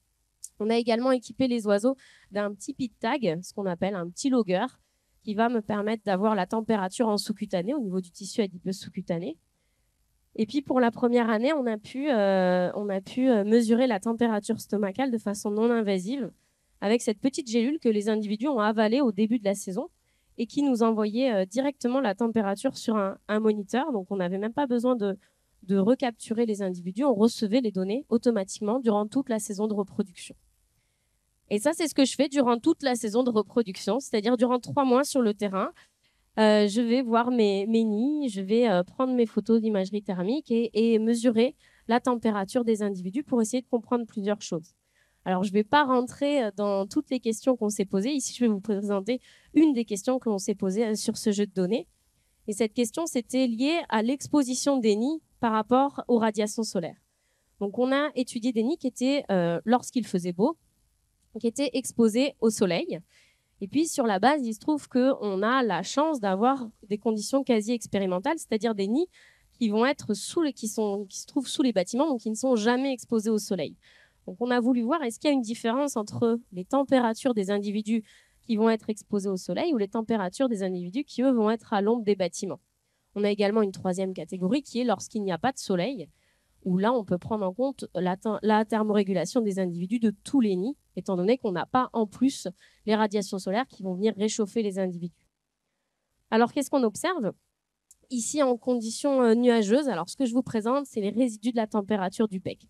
On a également équipé les oiseaux d'un petit pit tag, ce qu'on appelle un petit logger, qui va me permettre d'avoir la température en sous-cutané, au niveau du tissu adipeux sous-cutané. Et puis pour la première année, on a pu mesurer la température stomacale de façon non invasive avec cette petite gélule que les individus ont avalée au début de la saison et qui nous envoyait directement la température sur un moniteur. Donc on n'avait même pas besoin de recapturer les individus, on recevait les données automatiquement durant toute la saison de reproduction. Et ça, c'est ce que je fais durant toute la saison de reproduction, c'est-à-dire durant 3 mois sur le terrain. Je vais voir mes nids, je vais prendre mes photos d'imagerie thermique et mesurer la température des individus pour essayer de comprendre plusieurs choses. Alors, je ne vais pas rentrer dans toutes les questions qu'on s'est posées. Ici, je vais vous présenter une des questions que l'on s'est posées sur ce jeu de données. Et cette question, c'était liée à l'exposition des nids par rapport aux radiations solaires. Donc, on a étudié des nids qui étaient, lorsqu'il faisait beau, qui étaient exposés au soleil. Et puis, sur la base, il se trouve qu'on a la chance d'avoir des conditions quasi expérimentales, c'est-à-dire des nids qui vont être qui se trouvent sous les bâtiments, donc qui ne sont jamais exposés au soleil. Donc, on a voulu voir, est-ce qu'il y a une différence entre les températures des individus qui vont être exposés au soleil ou les températures des individus qui, eux, vont être à l'ombre des bâtiments. On a également une troisième catégorie qui est lorsqu'il n'y a pas de soleil, où là, on peut prendre en compte la thermorégulation des individus de tous les nids, étant donné qu'on n'a pas en plus les radiations solaires qui vont venir réchauffer les individus. Alors, qu'est-ce qu'on observe? Ici, en conditions nuageuses, alors ce que je vous présente, c'est les résidus de la température du bec.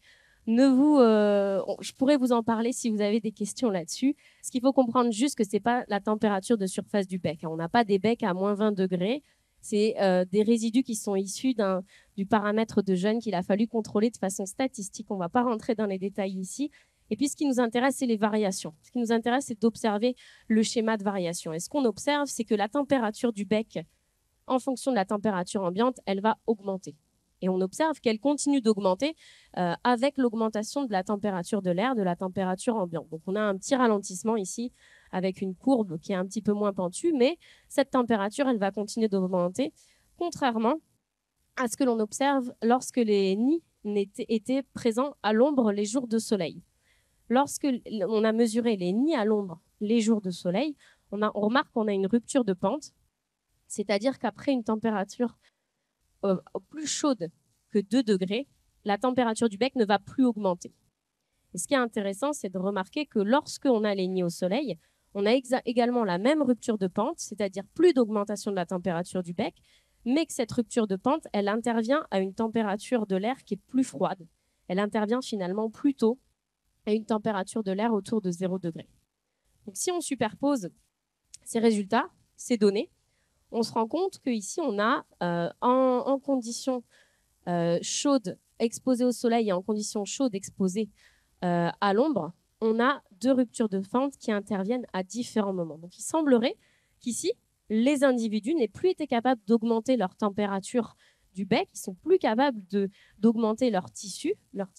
Je pourrais vous en parler si vous avez des questions là-dessus. Ce qu'il faut comprendre juste que ce n'est pas la température de surface du bec. On n'a pas des becs à moins 20 degrés. C'est des résidus qui sont issus du paramètre de jeûne qu'il a fallu contrôler de façon statistique. On ne va pas rentrer dans les détails ici. Et puis, ce qui nous intéresse, c'est les variations. Ce qui nous intéresse, c'est d'observer le schéma de variation. Et ce qu'on observe, c'est que la température du bec, en fonction de la température ambiante, elle va augmenter. Et on observe qu'elle continue d'augmenter avec l'augmentation de la température de l'air, de la température ambiante. Donc, on a un petit ralentissement ici avec une courbe qui est un petit peu moins pentue, mais cette température, elle va continuer d'augmenter, contrairement à ce que l'on observe lorsque les nids étaient présents à l'ombre les jours de soleil. Lorsque on a mesuré les nids à l'ombre les jours de soleil, on remarque qu'on a une rupture de pente, c'est-à-dire qu'après une température plus chaude que 2 degrés, la température du bec ne va plus augmenter. Et ce qui est intéressant, c'est de remarquer que lorsqu'on a les nids au soleil, on a également la même rupture de pente, c'est-à-dire plus d'augmentation de la température du bec, mais que cette rupture de pente, elle intervient à une température de l'air qui est plus froide. Elle intervient finalement plus tôt à une température de l'air autour de 0 degré. Donc, si on superpose ces résultats, ces données, on se rend compte qu'ici, on a en conditions chaudes exposées au soleil et en conditions chaudes exposées à l'ombre, on a 2 ruptures de pente qui interviennent à différents moments. Donc, il semblerait qu'ici, les individus n'aient plus été capables d'augmenter leur température du bec, ils sont plus capables d'augmenter leur tissu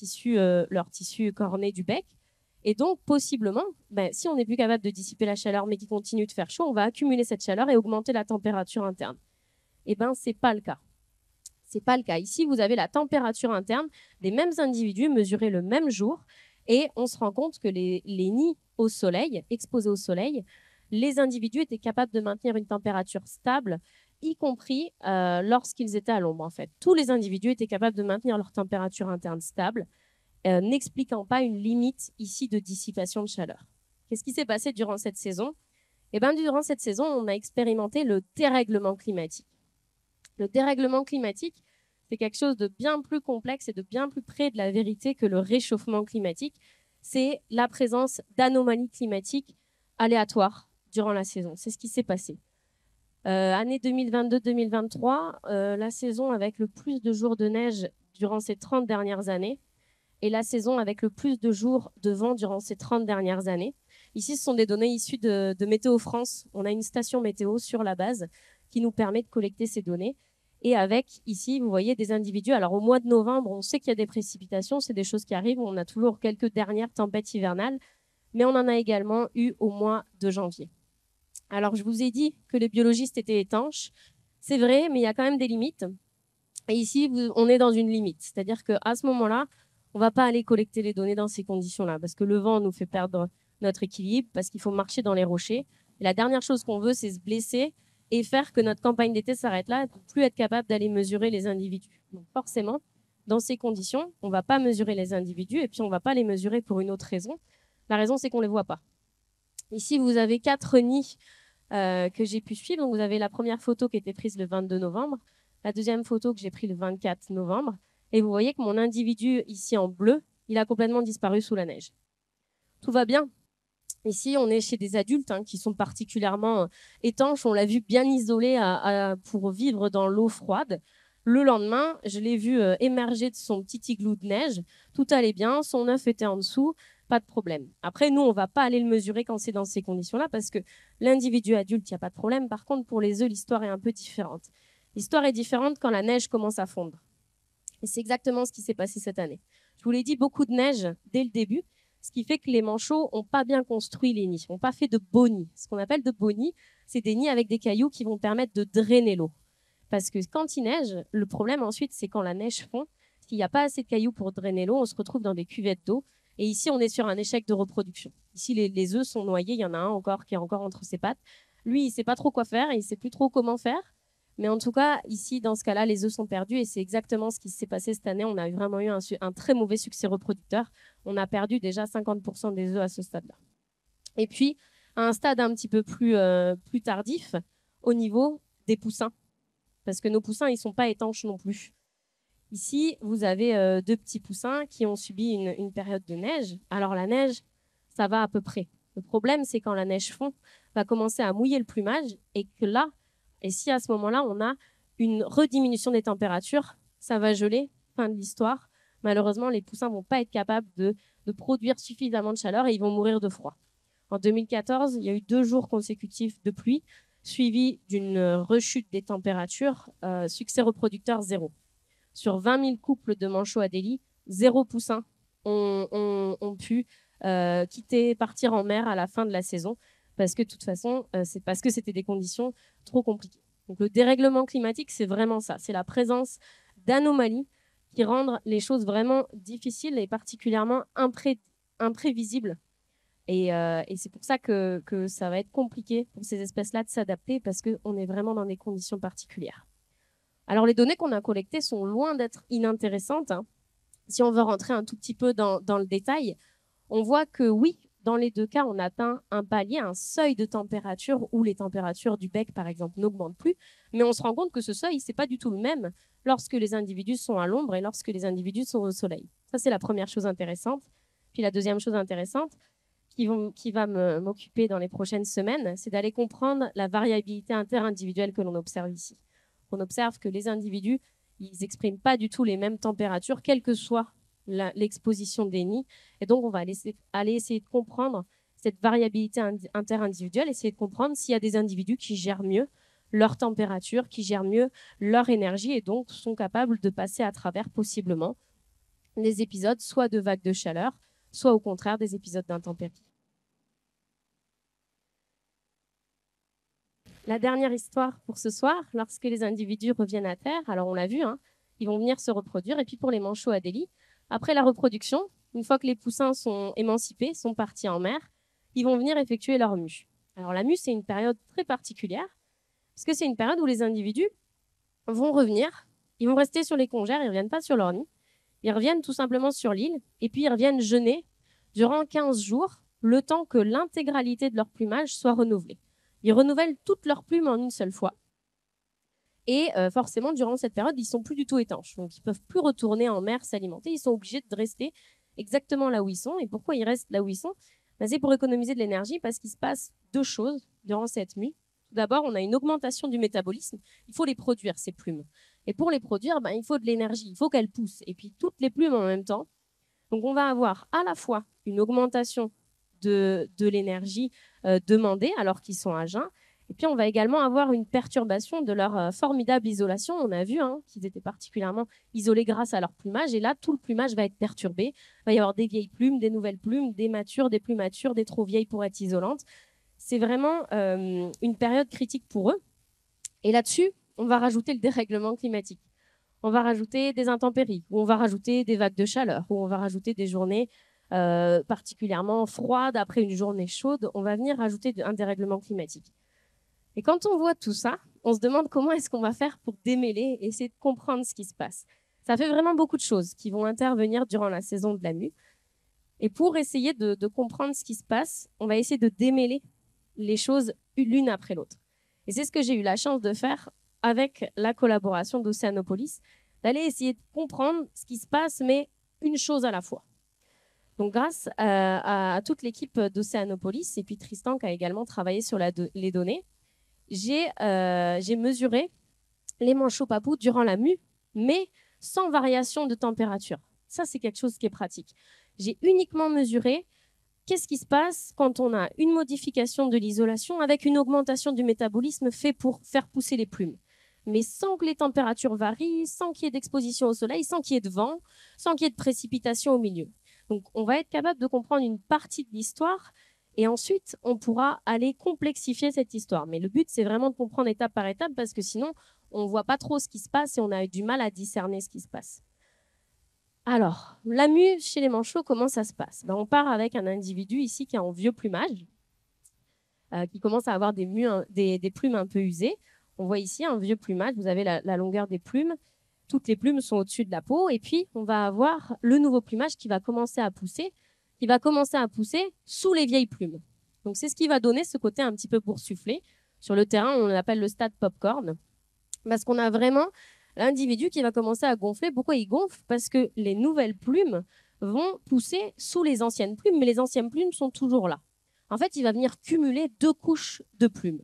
corné du bec. Et donc, possiblement, si on n'est plus capable de dissiper la chaleur, mais qu'il continue de faire chaud, on va accumuler cette chaleur et augmenter la température interne. Eh bien, ce n'est pas le cas. Ce n'est pas le cas. Ici, vous avez la température interne des mêmes individus mesurés le même jour. Et on se rend compte que les nids au soleil, exposés au soleil, les individus étaient capables de maintenir une température stable, y compris lorsqu'ils étaient à l'ombre, en fait. Tous les individus étaient capables de maintenir leur température interne stable, n'expliquant pas une limite ici de dissipation de chaleur. Qu'est-ce qui s'est passé durant cette saison? Eh bien, durant cette saison, on a expérimenté le dérèglement climatique. Le dérèglement climatique, c'est quelque chose de bien plus complexe et de bien plus près de la vérité que le réchauffement climatique. C'est la présence d'anomalies climatiques aléatoires durant la saison. C'est ce qui s'est passé. Année 2022-2023, la saison avec le plus de jours de neige durant ces 30 dernières années et la saison avec le plus de jours de vent durant ces 30 dernières années. Ici, ce sont des données issues de Météo France. On a une station météo sur la base qui nous permet de collecter ces données. Et avec, ici, vous voyez des individus. Alors, au mois de novembre, on sait qu'il y a des précipitations. C'est des choses qui arrivent. On a toujours quelques dernières tempêtes hivernales. Mais on en a également eu au mois de janvier. Alors, je vous ai dit que les biologistes étaient étanches. C'est vrai, mais il y a quand même des limites. Et ici, on est dans une limite. C'est-à-dire qu'à ce moment-là, on ne va pas aller collecter les données dans ces conditions-là, parce que le vent nous fait perdre notre équilibre, parce qu'il faut marcher dans les rochers. Et la dernière chose qu'on veut, c'est se blesser et faire que notre campagne d'été s'arrête là, pour plus être capable d'aller mesurer les individus. Donc forcément, dans ces conditions, on ne va pas mesurer les individus, et puis on ne va pas les mesurer pour une autre raison. La raison, c'est qu'on ne les voit pas. Ici, vous avez 4 nids que j'ai pu suivre. Donc, vous avez la première photo qui était prise le 22 novembre, la deuxième photo que j'ai prise le 24 novembre. Et vous voyez que mon individu, ici en bleu, il a complètement disparu sous la neige. Tout va bien. Ici, on est chez des adultes qui sont particulièrement étanches. On l'a vu bien isolé pour vivre dans l'eau froide. Le lendemain, je l'ai vu émerger de son petit igloo de neige. Tout allait bien, son œuf était en dessous, pas de problème. Après, nous, on ne va pas aller le mesurer quand c'est dans ces conditions-là parce que l'individu adulte, il n'y a pas de problème. Par contre, pour les œufs, l'histoire est un peu différente. L'histoire est différente quand la neige commence à fondre. Et c'est exactement ce qui s'est passé cette année. Je vous l'ai dit, beaucoup de neige dès le début, ce qui fait que les manchots n'ont pas bien construit les nids, n'ont pas fait de beaux nids. Ce qu'on appelle de beaux nids, c'est des nids avec des cailloux qui vont permettre de drainer l'eau. Parce que quand il neige, le problème ensuite, c'est quand la neige fond, s'il n'y a pas assez de cailloux pour drainer l'eau, on se retrouve dans des cuvettes d'eau. Et ici, on est sur un échec de reproduction. Ici, les œufs sont noyés. Il y en a un encore qui est encore entre ses pattes. Lui, il ne sait pas trop quoi faire. Il ne sait plus trop comment faire. Mais en tout cas, ici, dans ce cas-là, les œufs sont perdus. Et c'est exactement ce qui s'est passé cette année. On a vraiment eu un très mauvais succès reproducteur. On a perdu déjà 50% des œufs à ce stade-là. Et puis, à un stade un petit peu plus tardif, au niveau des poussins. Parce que nos poussins, ils ne sont pas étanches non plus. Ici, vous avez 2 petits poussins qui ont subi une période de neige. Alors la neige, ça va à peu près. Le problème, c'est quand la neige fond, va commencer à mouiller le plumage et que là, et si à ce moment-là, on a une rediminution des températures, ça va geler, fin de l'histoire. Malheureusement, les poussins ne vont pas être capables de produire suffisamment de chaleur et ils vont mourir de froid. En 2014, il y a eu 2 jours consécutifs de pluie, suivi d'une rechute des températures, succès reproducteur 0. Sur 20 000 couples de manchots Adélie, 0 poussin ont pu partir en mer à la fin de la saison parce que de toute façon, c'est parce que c'était des conditions trop compliquées. Donc le dérèglement climatique, c'est vraiment ça. C'est la présence d'anomalies qui rendent les choses vraiment difficiles et particulièrement imprévisibles. Et c'est pour ça que ça va être compliqué pour ces espèces-là de s'adapter parce qu'on est vraiment dans des conditions particulières. Alors, les données qu'on a collectées sont loin d'être inintéressantes. Si on veut rentrer un tout petit peu dans le détail, on voit que oui, dans les 2 cas, on atteint un palier, un seuil de température où les températures du bec, par exemple, n'augmentent plus. Mais on se rend compte que ce seuil, ce n'est pas du tout le même lorsque les individus sont à l'ombre et lorsque les individus sont au soleil. Ça, c'est la première chose intéressante. Puis la deuxième chose intéressante qui va m'occuper dans les prochaines semaines, c'est d'aller comprendre la variabilité interindividuelle que l'on observe ici. On observe que les individus, ils n'expriment pas du tout les mêmes températures, quelle que soit l'exposition des nids. Et donc, on va aller essayer de comprendre cette variabilité interindividuelle, essayer de comprendre s'il y a des individus qui gèrent mieux leur température, qui gèrent mieux leur énergie et donc sont capables de passer à travers possiblement des épisodes soit de vagues de chaleur, soit au contraire des épisodes d'intempéries. La dernière histoire pour ce soir, lorsque les individus reviennent à terre, alors on l'a vu, ils vont venir se reproduire. Et puis pour les manchots Adélie, après la reproduction, une fois que les poussins sont émancipés, sont partis en mer, ils vont venir effectuer leur mue. Alors la mue, c'est une période très particulière, parce que c'est une période où les individus vont revenir, ils vont rester sur les congères, ils ne reviennent pas sur leur nid, ils reviennent tout simplement sur l'île, et puis ils reviennent jeûner durant 15 jours, le temps que l'intégralité de leur plumage soit renouvelée. Ils renouvellent toutes leurs plumes en une seule fois. Et forcément, durant cette période, ils ne sont plus du tout étanches. Donc, ils ne peuvent plus retourner en mer s'alimenter. Ils sont obligés de rester exactement là où ils sont. Et pourquoi ils restent là où ils sont? C'est pour économiser de l'énergie parce qu'il se passe 2 choses durant cette mue. Tout d'abord, on a une augmentation du métabolisme. Il faut les produire, ces plumes. Et pour les produire, il faut de l'énergie. Il faut qu'elles poussent. Et puis, toutes les plumes en même temps. Donc, on va avoir à la fois une augmentation de l'énergie demandée alors qu'ils sont à jeun. Et puis, on va également avoir une perturbation de leur formidable isolation. On a vu qu'ils étaient particulièrement isolés grâce à leur plumage. Et là, tout le plumage va être perturbé. Il va y avoir des vieilles plumes, des nouvelles plumes, des matures, des plus matures, des trop vieilles pour être isolantes. C'est vraiment une période critique pour eux. Et là-dessus, on va rajouter le dérèglement climatique. on va rajouter des intempéries, ou on va rajouter des vagues de chaleur, ou on va rajouter des journées particulièrement froides après une journée chaude. On va venir rajouter un dérèglement climatique. Et quand on voit tout ça, on se demande comment est-ce qu'on va faire pour démêler et essayer de comprendre ce qui se passe. Ça fait vraiment beaucoup de choses qui vont intervenir durant la saison de la mue. Et pour essayer de comprendre ce qui se passe, on va essayer de démêler les choses l'une après l'autre. Et c'est ce que j'ai eu la chance de faire avec la collaboration d'Océanopolis, d'aller essayer de comprendre ce qui se passe, mais une chose à la fois. Donc, grâce à toute l'équipe d'Océanopolis et puis Tristan qui a également travaillé sur les données, j'ai mesuré les manchots papous durant la mue, mais sans variation de température. Ça, c'est quelque chose qui est pratique. J'ai uniquement mesuré qu'est-ce qui se passe quand on a une modification de l'isolation avec une augmentation du métabolisme fait pour faire pousser les plumes, mais sans que les températures varient, sans qu'il y ait d'exposition au soleil, sans qu'il y ait de vent, sans qu'il y ait de précipitation au milieu. Donc, on va être capable de comprendre une partie de l'histoire et ensuite, on pourra aller complexifier cette histoire. Mais le but, c'est vraiment de comprendre étape par étape parce que sinon, on ne voit pas trop ce qui se passe et on a du mal à discerner ce qui se passe. Alors, la mue chez les manchots, comment ça se passe? On part avec un individu ici qui est en vieux plumage, qui commence à avoir des plumes un peu usées. On voit ici un vieux plumage, vous avez la longueur des plumes. Toutes les plumes sont au-dessus de la peau. Et puis, on va avoir le nouveau plumage qui va commencer à pousser, sous les vieilles plumes. Donc, c'est ce qui va donner ce côté un petit peu boursouflé. Sur le terrain, on l'appelle le stade popcorn, parce qu'on a vraiment l'individu qui va commencer à gonfler. Pourquoi il gonfle? Parce que les nouvelles plumes vont pousser sous les anciennes plumes, mais les anciennes plumes sont toujours là. En fait, il va venir cumuler 2 couches de plumes.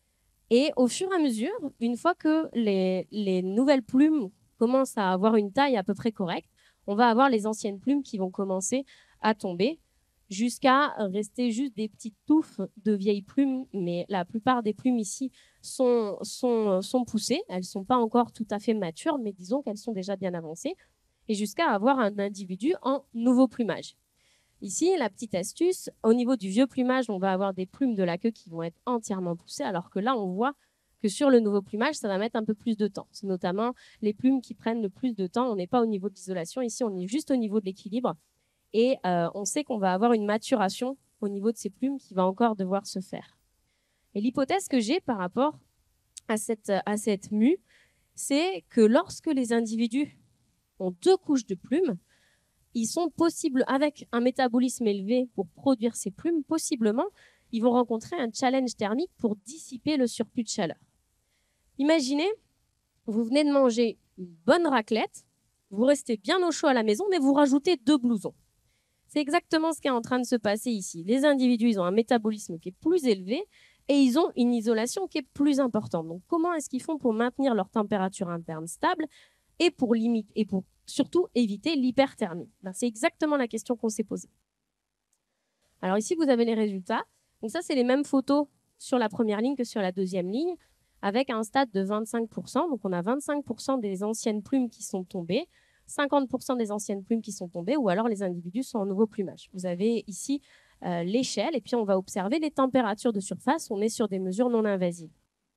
Et au fur et à mesure, une fois que les nouvelles plumes commencent à avoir une taille à peu près correcte, on va avoir les anciennes plumes qui vont commencer à tomber jusqu'à rester juste des petites touffes de vieilles plumes. Mais la plupart des plumes ici sont poussées. Elles ne sont pas encore tout à fait matures, mais disons qu'elles sont déjà bien avancées. Et jusqu'à avoir un individu en nouveau plumage. Ici, la petite astuce, au niveau du vieux plumage, on va avoir des plumes de la queue qui vont être entièrement poussées, alors que là, on voit que sur le nouveau plumage, ça va mettre un peu plus de temps. C'est notamment les plumes qui prennent le plus de temps. On n'est pas au niveau de l'isolation. Ici, on est juste au niveau de l'équilibre. Et on sait qu'on va avoir une maturation au niveau de ces plumes qui va encore devoir se faire. Et l'hypothèse que j'ai par rapport à cette mue, c'est que lorsque les individus ont 2 couches de plumes, ils sont possibles, avec un métabolisme élevé pour produire ces plumes, possiblement, ils vont rencontrer un challenge thermique pour dissiper le surplus de chaleur. Imaginez, vous venez de manger une bonne raclette, vous restez bien au chaud à la maison, mais vous rajoutez 2 blousons. C'est exactement ce qui est en train de se passer ici. Les individus, ils ont un métabolisme qui est plus élevé et ils ont une isolation qui est plus importante. Donc, comment est-ce qu'ils font pour maintenir leur température interne stable et pour surtout éviter l'hyperthermie? C'est exactement la question qu'on s'est posée. Alors ici, vous avez les résultats. Donc ça, c'est les mêmes photos sur la première ligne que sur la deuxième ligne, avec un stade de 25%. Donc on a 25% des anciennes plumes qui sont tombées, 50% des anciennes plumes qui sont tombées, ou alors les individus sont en nouveau plumage. Vous avez ici l'échelle, et puis on va observer les températures de surface. On est sur des mesures non invasives.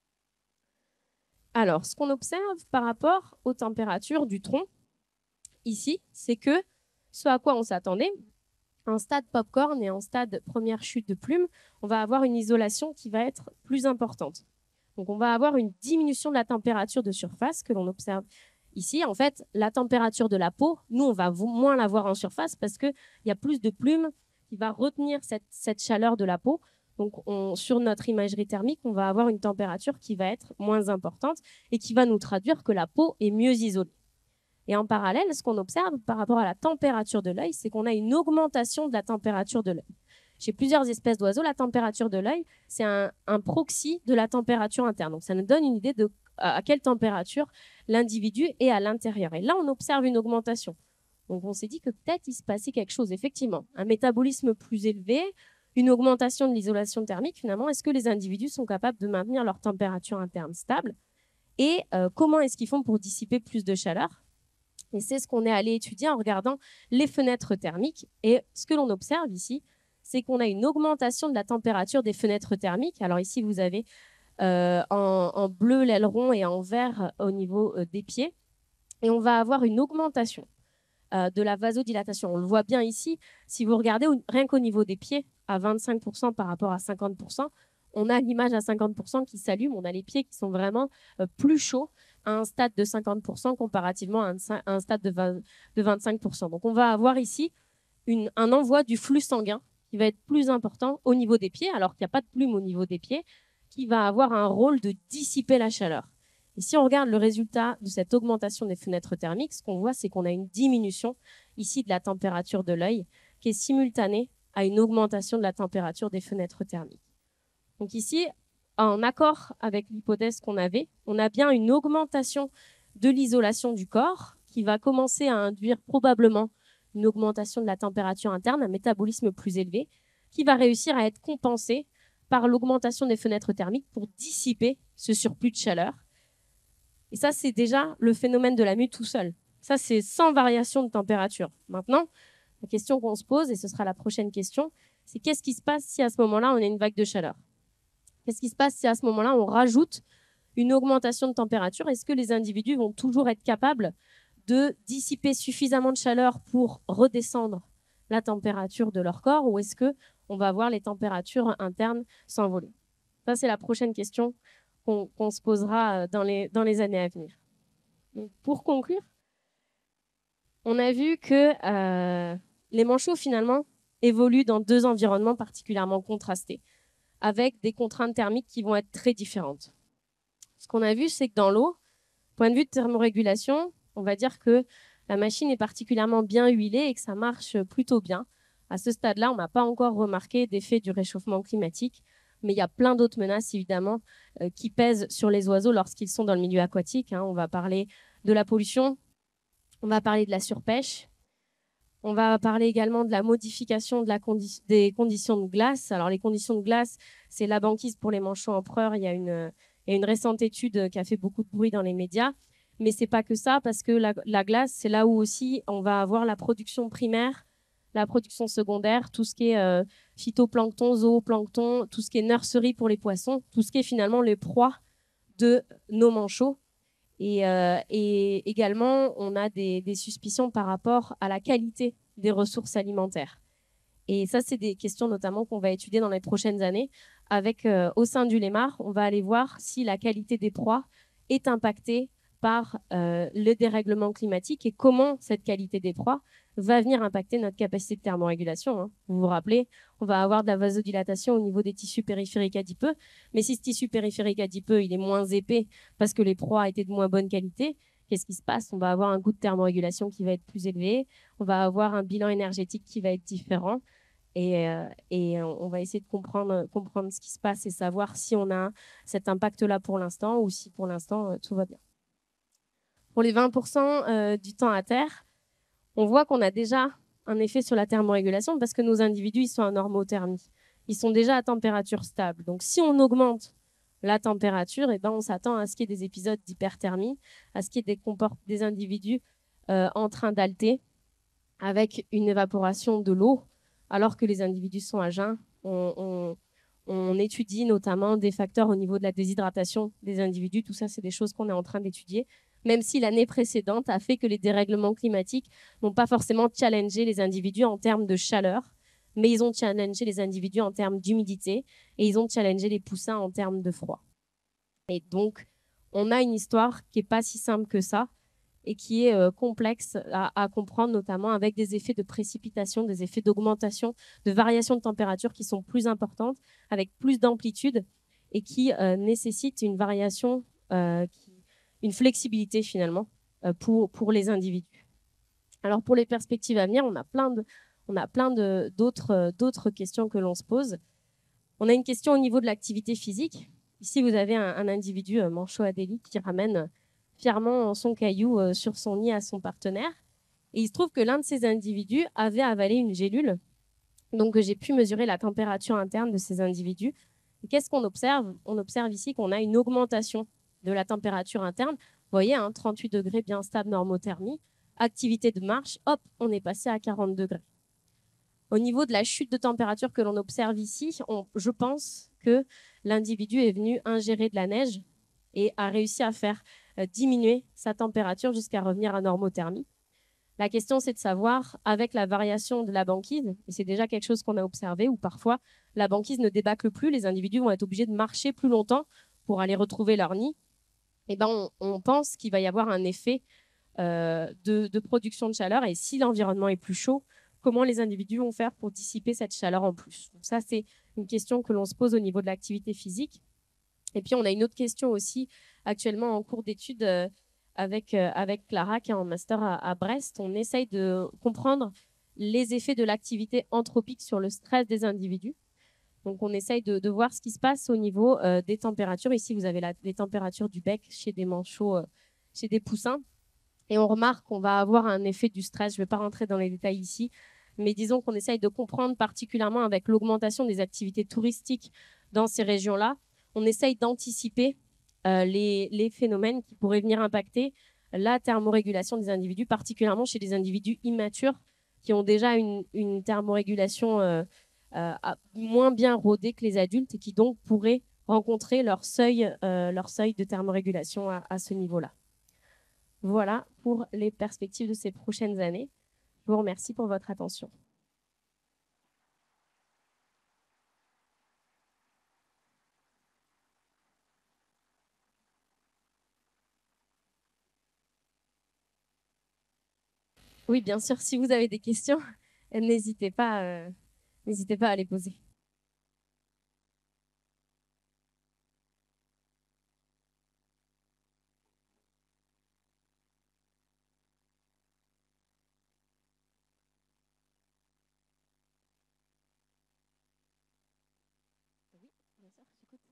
Alors, ce qu'on observe par rapport aux températures du tronc, ici, c'est que ce à quoi on s'attendait, en stade popcorn et en stade première chute de plumes, on va avoir une isolation qui va être plus importante. Donc, on va avoir une diminution de la température de surface que l'on observe ici. En fait, la température de la peau, nous, on va moins la voir en surface parce qu'il y a plus de plumes qui va retenir cette chaleur de la peau. Donc, sur notre imagerie thermique, on va avoir une température qui va être moins importante et qui va nous traduire que la peau est mieux isolée. Et en parallèle, ce qu'on observe par rapport à la température de l'œil, c'est qu'on a une augmentation de la température de l'œil. Chez plusieurs espèces d'oiseaux, la température de l'œil, c'est un proxy de la température interne. Donc, ça nous donne une idée de à quelle température l'individu est à l'intérieur. Et là, on observe une augmentation. Donc, on s'est dit que peut-être il se passait quelque chose, effectivement. Un métabolisme plus élevé, une augmentation de l'isolation thermique, finalement. Est-ce que les individus sont capables de maintenir leur température interne stable? Et comment est-ce qu'ils font pour dissiper plus de chaleur? Et c'est ce qu'on est allé étudier en regardant les fenêtres thermiques. Et ce que l'on observe ici, c'est qu'on a une augmentation de la température des fenêtres thermiques. Alors ici, vous avez en bleu l'aileron et en vert au niveau des pieds. et on va avoir une augmentation de la vasodilatation. On le voit bien ici, si vous regardez rien qu'au niveau des pieds, à 25% par rapport à 50%, on a l'image à 50% qui s'allume, on a les pieds qui sont vraiment plus chauds à un stade de 50% comparativement à un stade de 25%. Donc on va avoir ici un envoi du flux sanguin qui va être plus important au niveau des pieds, alors qu'il n'y a pas de plume au niveau des pieds, qui va avoir un rôle de dissiper la chaleur. Et si on regarde le résultat de cette augmentation des fenêtres thermiques, ce qu'on voit, c'est qu'on a une diminution ici de la température de l'œil qui est simultanée à une augmentation de la température des fenêtres thermiques. Donc ici, en accord avec l'hypothèse qu'on avait, on a bien une augmentation de l'isolation du corps qui va commencer à induire probablement une augmentation de la température interne, un métabolisme plus élevé, qui va réussir à être compensé par l'augmentation des fenêtres thermiques pour dissiper ce surplus de chaleur. Et ça, c'est déjà le phénomène de la mue tout seul. Ça, c'est sans variation de température. Maintenant, la question qu'on se pose, et ce sera la prochaine question, c'est qu'est-ce qui se passe si à ce moment-là, on a une vague de chaleur? Qu'est-ce qui se passe si à ce moment-là, on rajoute une augmentation de température? Est-ce que les individus vont toujours être capables de dissiper suffisamment de chaleur pour redescendre la température de leur corps, ou est-ce qu'on va voir les températures internes s'envoler? Ça, c'est la prochaine question qu'on se posera dans les années à venir. Donc, pour conclure, on a vu que les manchots, finalement, évoluent dans deux environnements particulièrement contrastés, avec des contraintes thermiques qui vont être très différentes. Ce qu'on a vu, c'est que dans l'eau, point de vue de thermorégulation, on va dire que la machine est particulièrement bien huilée et que ça marche plutôt bien. À ce stade-là, on n'a pas encore remarqué d'effet du réchauffement climatique, mais il y a plein d'autres menaces, évidemment, qui pèsent sur les oiseaux lorsqu'ils sont dans le milieu aquatique. On va parler de la pollution, on va parler de la surpêche, on va parler également de la modification des conditions de glace. Alors, les conditions de glace, c'est la banquise pour les manchots empereurs. Il y a une récente étude qui a fait beaucoup de bruit dans les médias. Mais c'est pas que ça, parce que la glace, c'est là où aussi on va avoir la production primaire, la production secondaire, tout ce qui est phytoplancton, zooplancton, tout ce qui est nurserie pour les poissons, tout ce qui est finalement les proies de nos manchots. Et également, on a des suspicions par rapport à la qualité des ressources alimentaires. Et ça, c'est des questions notamment qu'on va étudier dans les prochaines années. Avec, au sein du LEMAR, on va aller voir si la qualité des proies est impactée par le dérèglement climatique et comment cette qualité des proies va venir impacter notre capacité de thermorégulation. Vous vous rappelez, on va avoir de la vasodilatation au niveau des tissus périphériques adipeux, mais si ce tissu périphérique adipeux il est moins épais parce que les proies étaient de moins bonne qualité, qu'est-ce qui se passe? On va avoir un coût de thermorégulation qui va être plus élevé, on va avoir un bilan énergétique qui va être différent. Et on va essayer de comprendre ce qui se passe et savoir si on a cet impact-là pour l'instant ou si pour l'instant tout va bien. Pour les 20% du temps à terre, on voit qu'on a déjà un effet sur la thermorégulation parce que nos individus ils sont en normothermie. Ils sont déjà à température stable. Donc si on augmente la température, on s'attend à ce qu'il y ait des épisodes d'hyperthermie, à ce qu'il y ait des individus en train d'alter avec une évaporation de l'eau alors que les individus sont à jeun. On étudie notamment des facteurs au niveau de la déshydratation des individus. Tout ça, c'est des choses qu'on est en train d'étudier, même si l'année précédente a fait que les dérèglements climatiques n'ont pas forcément challengé les individus en termes de chaleur, mais ils ont challengé les individus en termes d'humidité et ils ont challengé les poussins en termes de froid. Et donc, on a une histoire qui n'est pas si simple que ça et qui est complexe à comprendre, notamment avec des effets de précipitation, des effets d'augmentation, de variation de température qui sont plus importantes, avec plus d'amplitude et qui nécessitent une variation, une flexibilité finalement pour les individus. Alors pour les perspectives à venir, on a plein d'autres questions que l'on se pose. On a une question au niveau de l'activité physique. Ici, vous avez un individu, manchot adélie, qui ramène fièrement son caillou sur son nid à son partenaire. Et il se trouve que l'un de ces individus avait avalé une gélule. Donc, j'ai pu mesurer la température interne de ces individus. Et qu'est-ce qu'on observe? On observe ici qu'on a une augmentation de la température interne. Vous voyez, 38 degrés bien stable normothermie. Activité de marche, hop, on est passé à 40 degrés. Au niveau de la chute de température que l'on observe ici, je pense que l'individu est venu ingérer de la neige et a réussi à faire diminuer sa température jusqu'à revenir à normothermie. La question, c'est de savoir, avec la variation de la banquise, et c'est déjà quelque chose qu'on a observé, où parfois la banquise ne débâcle plus, les individus vont être obligés de marcher plus longtemps pour aller retrouver leur nid. Et ben, on pense qu'il va y avoir un effet de production de chaleur, et si l'environnement est plus chaud, comment les individus vont faire pour dissiper cette chaleur en plus. Donc ça, c'est une question que l'on se pose au niveau de l'activité physique. Et puis, on a une autre question aussi actuellement en cours d'étude avec Clara, qui est en master à Brest. On essaye de comprendre les effets de l'activité anthropique sur le stress des individus. Donc, on essaye de voir ce qui se passe au niveau des températures. Ici, vous avez les températures du bec chez des manchots, chez des poussins. Et on remarque qu'on va avoir un effet du stress. Je ne vais pas rentrer dans les détails ici, mais disons qu'on essaye de comprendre particulièrement avec l'augmentation des activités touristiques dans ces régions-là. On essaye d'anticiper les phénomènes qui pourraient venir impacter la thermorégulation des individus, particulièrement chez les individus immatures qui ont déjà une thermorégulation moins bien rodée que les adultes et qui donc pourraient rencontrer leur seuil de thermorégulation à ce niveau-là. Voilà pour les perspectives de ces prochaines années. Je vous remercie pour votre attention. Oui, bien sûr, si vous avez des questions, n'hésitez pas à les poser. Oui, bien sûr, j'écoute.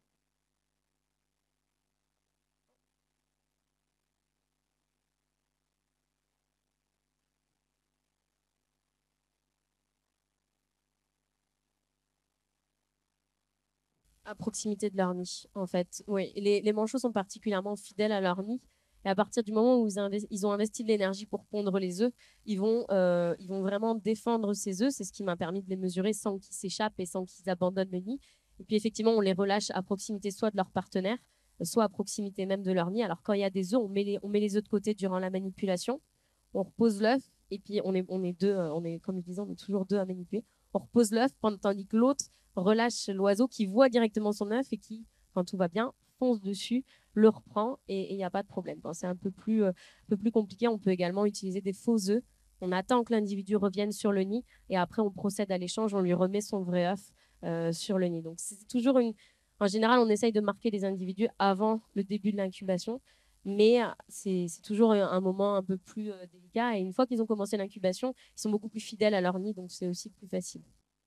À proximité de leur nid, en fait. Oui, les manchots sont particulièrement fidèles à leur nid. Et à partir du moment où ils ont investi de l'énergie pour pondre les œufs, ils vont vraiment défendre ces œufs. C'est ce qui m'a permis de les mesurer sans qu'ils s'échappent et sans qu'ils abandonnent le nid. Et puis effectivement, on les relâche à proximité soit de leur partenaire, soit à proximité même de leur nid. Alors quand il y a des œufs, on met les œufs de côté durant la manipulation. On repose l'œuf et puis on est deux, comme je disais, on est toujours deux à manipuler. On repose l'œuf tandis que l'autre relâche l'oiseau qui voit directement son œuf et qui, quand tout va bien, fonce dessus, le reprend et il n'y a pas de problème. Bon, c'est un peu plus compliqué. On peut également utiliser des faux œufs. On attend que l'individu revienne sur le nid et après on procède à l'échange, on lui remet son vrai œuf sur le nid. Donc c'est toujours En général, on essaye de marquer les individus avant le début de l'incubation, mais c'est toujours un moment un peu plus délicat. Et une fois qu'ils ont commencé l'incubation, ils sont beaucoup plus fidèles à leur nid, donc c'est aussi plus facile.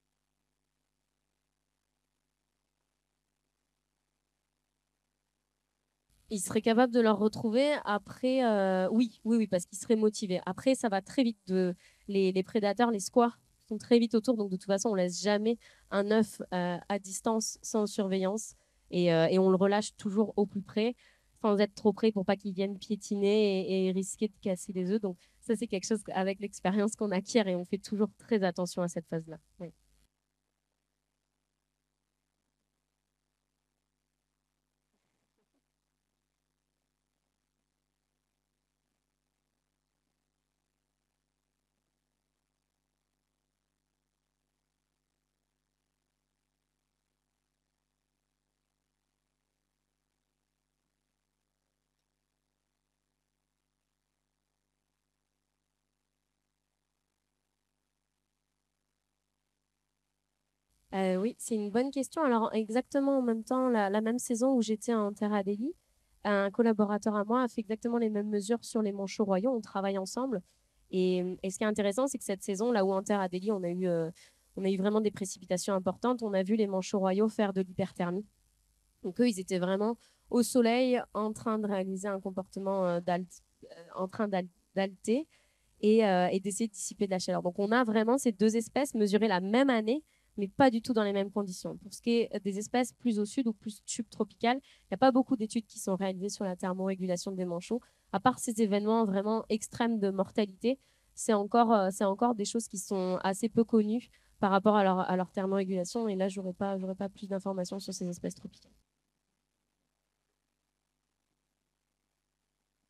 Il serait capable de leur retrouver après. Oui, parce qu'ils seraient motivés. Après, ça va très vite. Les prédateurs, les squares sont très vite autour. Donc, de toute façon, on laisse jamais un œuf à distance sans surveillance. Et on le relâche toujours au plus près, sans être trop près pour pas qu'ils viennent piétiner et risquer de casser les œufs. Donc, ça, c'est quelque chose avec l'expérience qu'on acquiert et on fait toujours très attention à cette phase-là. Oui. Oui, c'est une bonne question. Alors, exactement en même temps, la même saison où j'étais en Terre Adélie, un collaborateur à moi a fait exactement les mêmes mesures sur les manchots royaux. On travaille ensemble. Et ce qui est intéressant, c'est que cette saison, là où en Terre Adélie, on a eu vraiment des précipitations importantes, on a vu les manchots royaux faire de l'hyperthermie. Donc, eux, ils étaient vraiment au soleil en train de réaliser un comportement en train d'alter et d'essayer de dissiper de la chaleur. Donc, on a vraiment ces deux espèces mesurées la même année, mais pas du tout dans les mêmes conditions. Pour ce qui est des espèces plus au sud ou plus subtropicales, il n'y a pas beaucoup d'études qui sont réalisées sur la thermorégulation des manchots. À part ces événements vraiment extrêmes de mortalité, c'est encore des choses qui sont assez peu connues par rapport à leur thermorégulation. Et là, j'aurais pas plus d'informations sur ces espèces tropicales.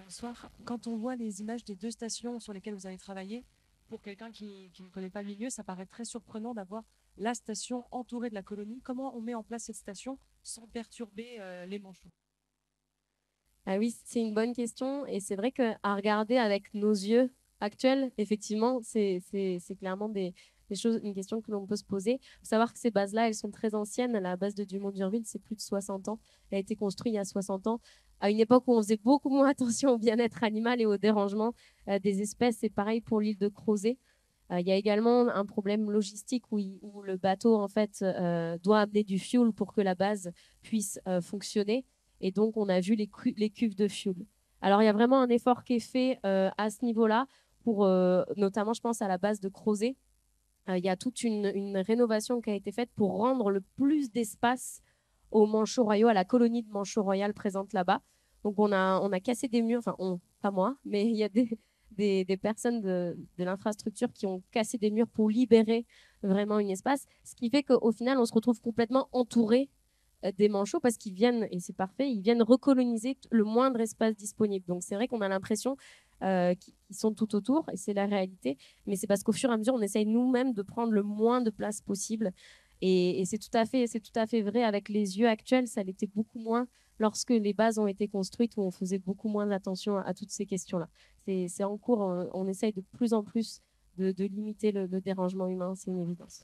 Bonsoir. Quand on voit les images des 2 stations sur lesquelles vous avez travaillé, pour quelqu'un qui ne connaît pas le milieu, ça paraît très surprenant d'avoir la station entourée de la colonie. Comment on met en place cette station sans perturber les manchots? Ah oui, c'est une bonne question et c'est vrai qu'à regarder avec nos yeux actuels, effectivement, c'est clairement des choses, une question que l'on peut se poser. Il faut savoir que ces bases-là, elles sont très anciennes. La base de Dumont-d'Urville, c'est plus de 60 ans. Elle a été construite il y a 60 ans, à une époque où on faisait beaucoup moins attention au bien-être animal et au dérangement des espèces. C'est pareil pour l'île de Crozet. Il y a également un problème logistique où le bateau en fait doit amener du fuel pour que la base puisse fonctionner. Et donc, on a vu les cuves de fuel. Alors, il y a vraiment un effort qui est fait à ce niveau-là, pour, notamment, je pense, à la base de Crozet. Il y a toute une rénovation qui a été faite pour rendre le plus d'espace aux manchots royaux, à la colonie de manchots royales présente là-bas. Donc, on a cassé des murs, enfin, pas moi, mais il y a des personnes de l'infrastructure qui ont cassé des murs pour libérer vraiment un espace, ce qui fait qu'au final, on se retrouve complètement entouré des manchots parce qu'ils viennent, et c'est parfait, ils viennent recoloniser le moindre espace disponible. Donc c'est vrai qu'on a l'impression qu'ils sont tout autour, et c'est la réalité, mais c'est parce qu'au fur et à mesure, on essaye nous-mêmes de prendre le moins de place possible. Et c'est tout à fait vrai avec les yeux actuels, ça l'était beaucoup moins lorsque les bases ont été construites, où on faisait beaucoup moins attention à toutes ces questions-là. C'est en cours, on essaye de plus en plus de limiter le dérangement humain, c'est une évidence.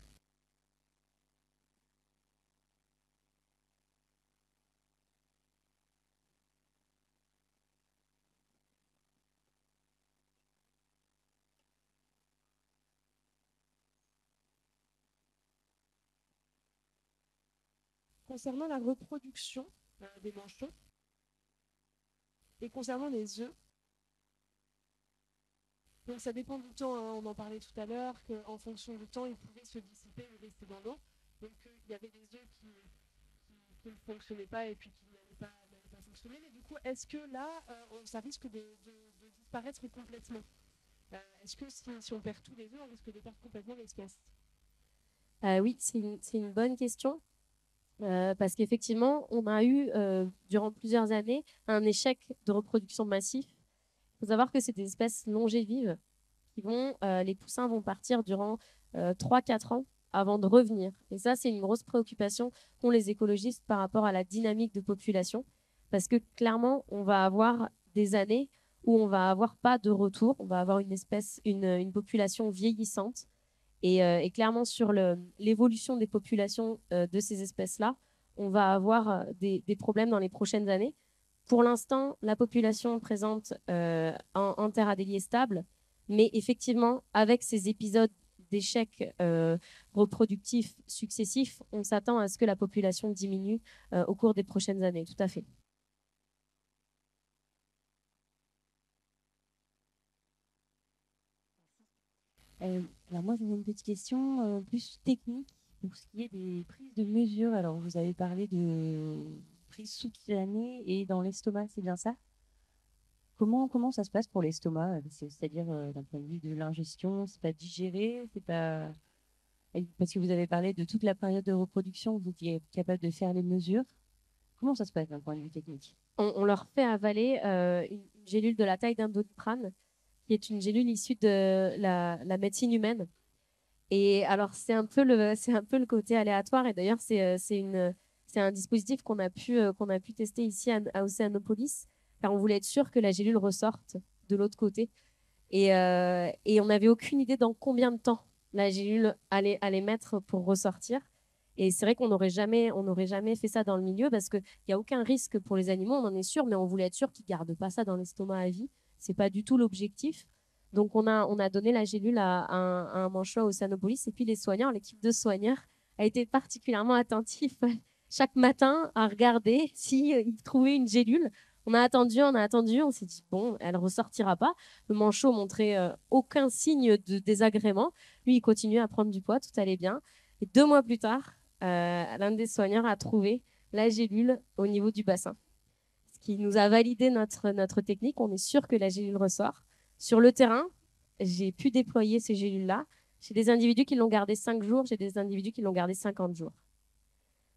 Concernant la reproduction des manchots et concernant les œufs, donc ça dépend du temps, hein, on en parlait tout à l'heure, qu'en fonction du temps, ils pouvaient se dissiper ou rester dans l'eau. Donc il y avait des œufs qui ne fonctionnaient pas et puis qui n'avaient pas fonctionné. Mais du coup, est-ce que là, ça risque de disparaître complètement? Est-ce que si on perd tous les œufs, on risque de perdre complètement l'espèce? Oui, c'est une bonne question. Parce qu'effectivement, on a eu durant plusieurs années un échec de reproduction massif. Il faut savoir que c'est des espèces longévives les poussins vont partir durant 3-4 ans avant de revenir. Et ça, c'est une grosse préoccupation qu'ont les écologistes par rapport à la dynamique de population, parce que clairement, on va avoir des années où on va avoir pas de retour, on va avoir une population vieillissante et clairement, sur l'évolution des populations de ces espèces-là, on va avoir des problèmes dans les prochaines années. Pour l'instant, la population présente en terre à délier stable, mais effectivement, avec ces épisodes d'échecs reproductifs successifs, on s'attend à ce que la population diminue au cours des prochaines années. Tout à fait. Alors moi, j'avais une petite question plus technique pour ce qui est des prises de mesure. Alors, vous avez parlé de prise sous-cutanée et dans l'estomac, c'est bien ça? Comment ça se passe pour l'estomac? C'est-à-dire, d'un point de vue de l'ingestion, c'est pas digéré, c'est pas... Parce que vous avez parlé de toute la période de reproduction, vous étiez capable de faire les mesures. Comment ça se passe d'un point de vue technique? On leur fait avaler une gélule de la taille d'un Doliprane, qui est une gélule issue de la médecine humaine. Et alors, c'est un peu le côté aléatoire. Et d'ailleurs, c'est un dispositif qu'on a pu tester ici à Océanopolis, car on voulait être sûr que la gélule ressorte de l'autre côté. Et on n'avait aucune idée dans combien de temps la gélule allait mettre pour ressortir. Et c'est vrai on n'aurait jamais fait ça dans le milieu parce qu'il n'y a aucun risque pour les animaux, on en est sûr, mais on voulait être sûr qu'ils ne gardent pas ça dans l'estomac à vie. C'est pas du tout l'objectif. Donc, on a donné la gélule à un manchot au Océanopolis. Et puis, les soignants, l'équipe de soigneurs a été particulièrement attentif chaque matin à regarder s'ils trouvaient une gélule. On a attendu, on s'est dit, bon, elle ressortira pas. Le manchot montrait aucun signe de désagrément. Lui, il continuait à prendre du poids, tout allait bien. Et 2 mois plus tard, l'un des soigneurs a trouvé la gélule au niveau du bassin, ce qui nous a validé notre technique. On est sûr que la gélule ressort. Sur le terrain, j'ai pu déployer ces gélules-là. J'ai des individus qui l'ont gardé 5 jours, j'ai des individus qui l'ont gardé 50 jours.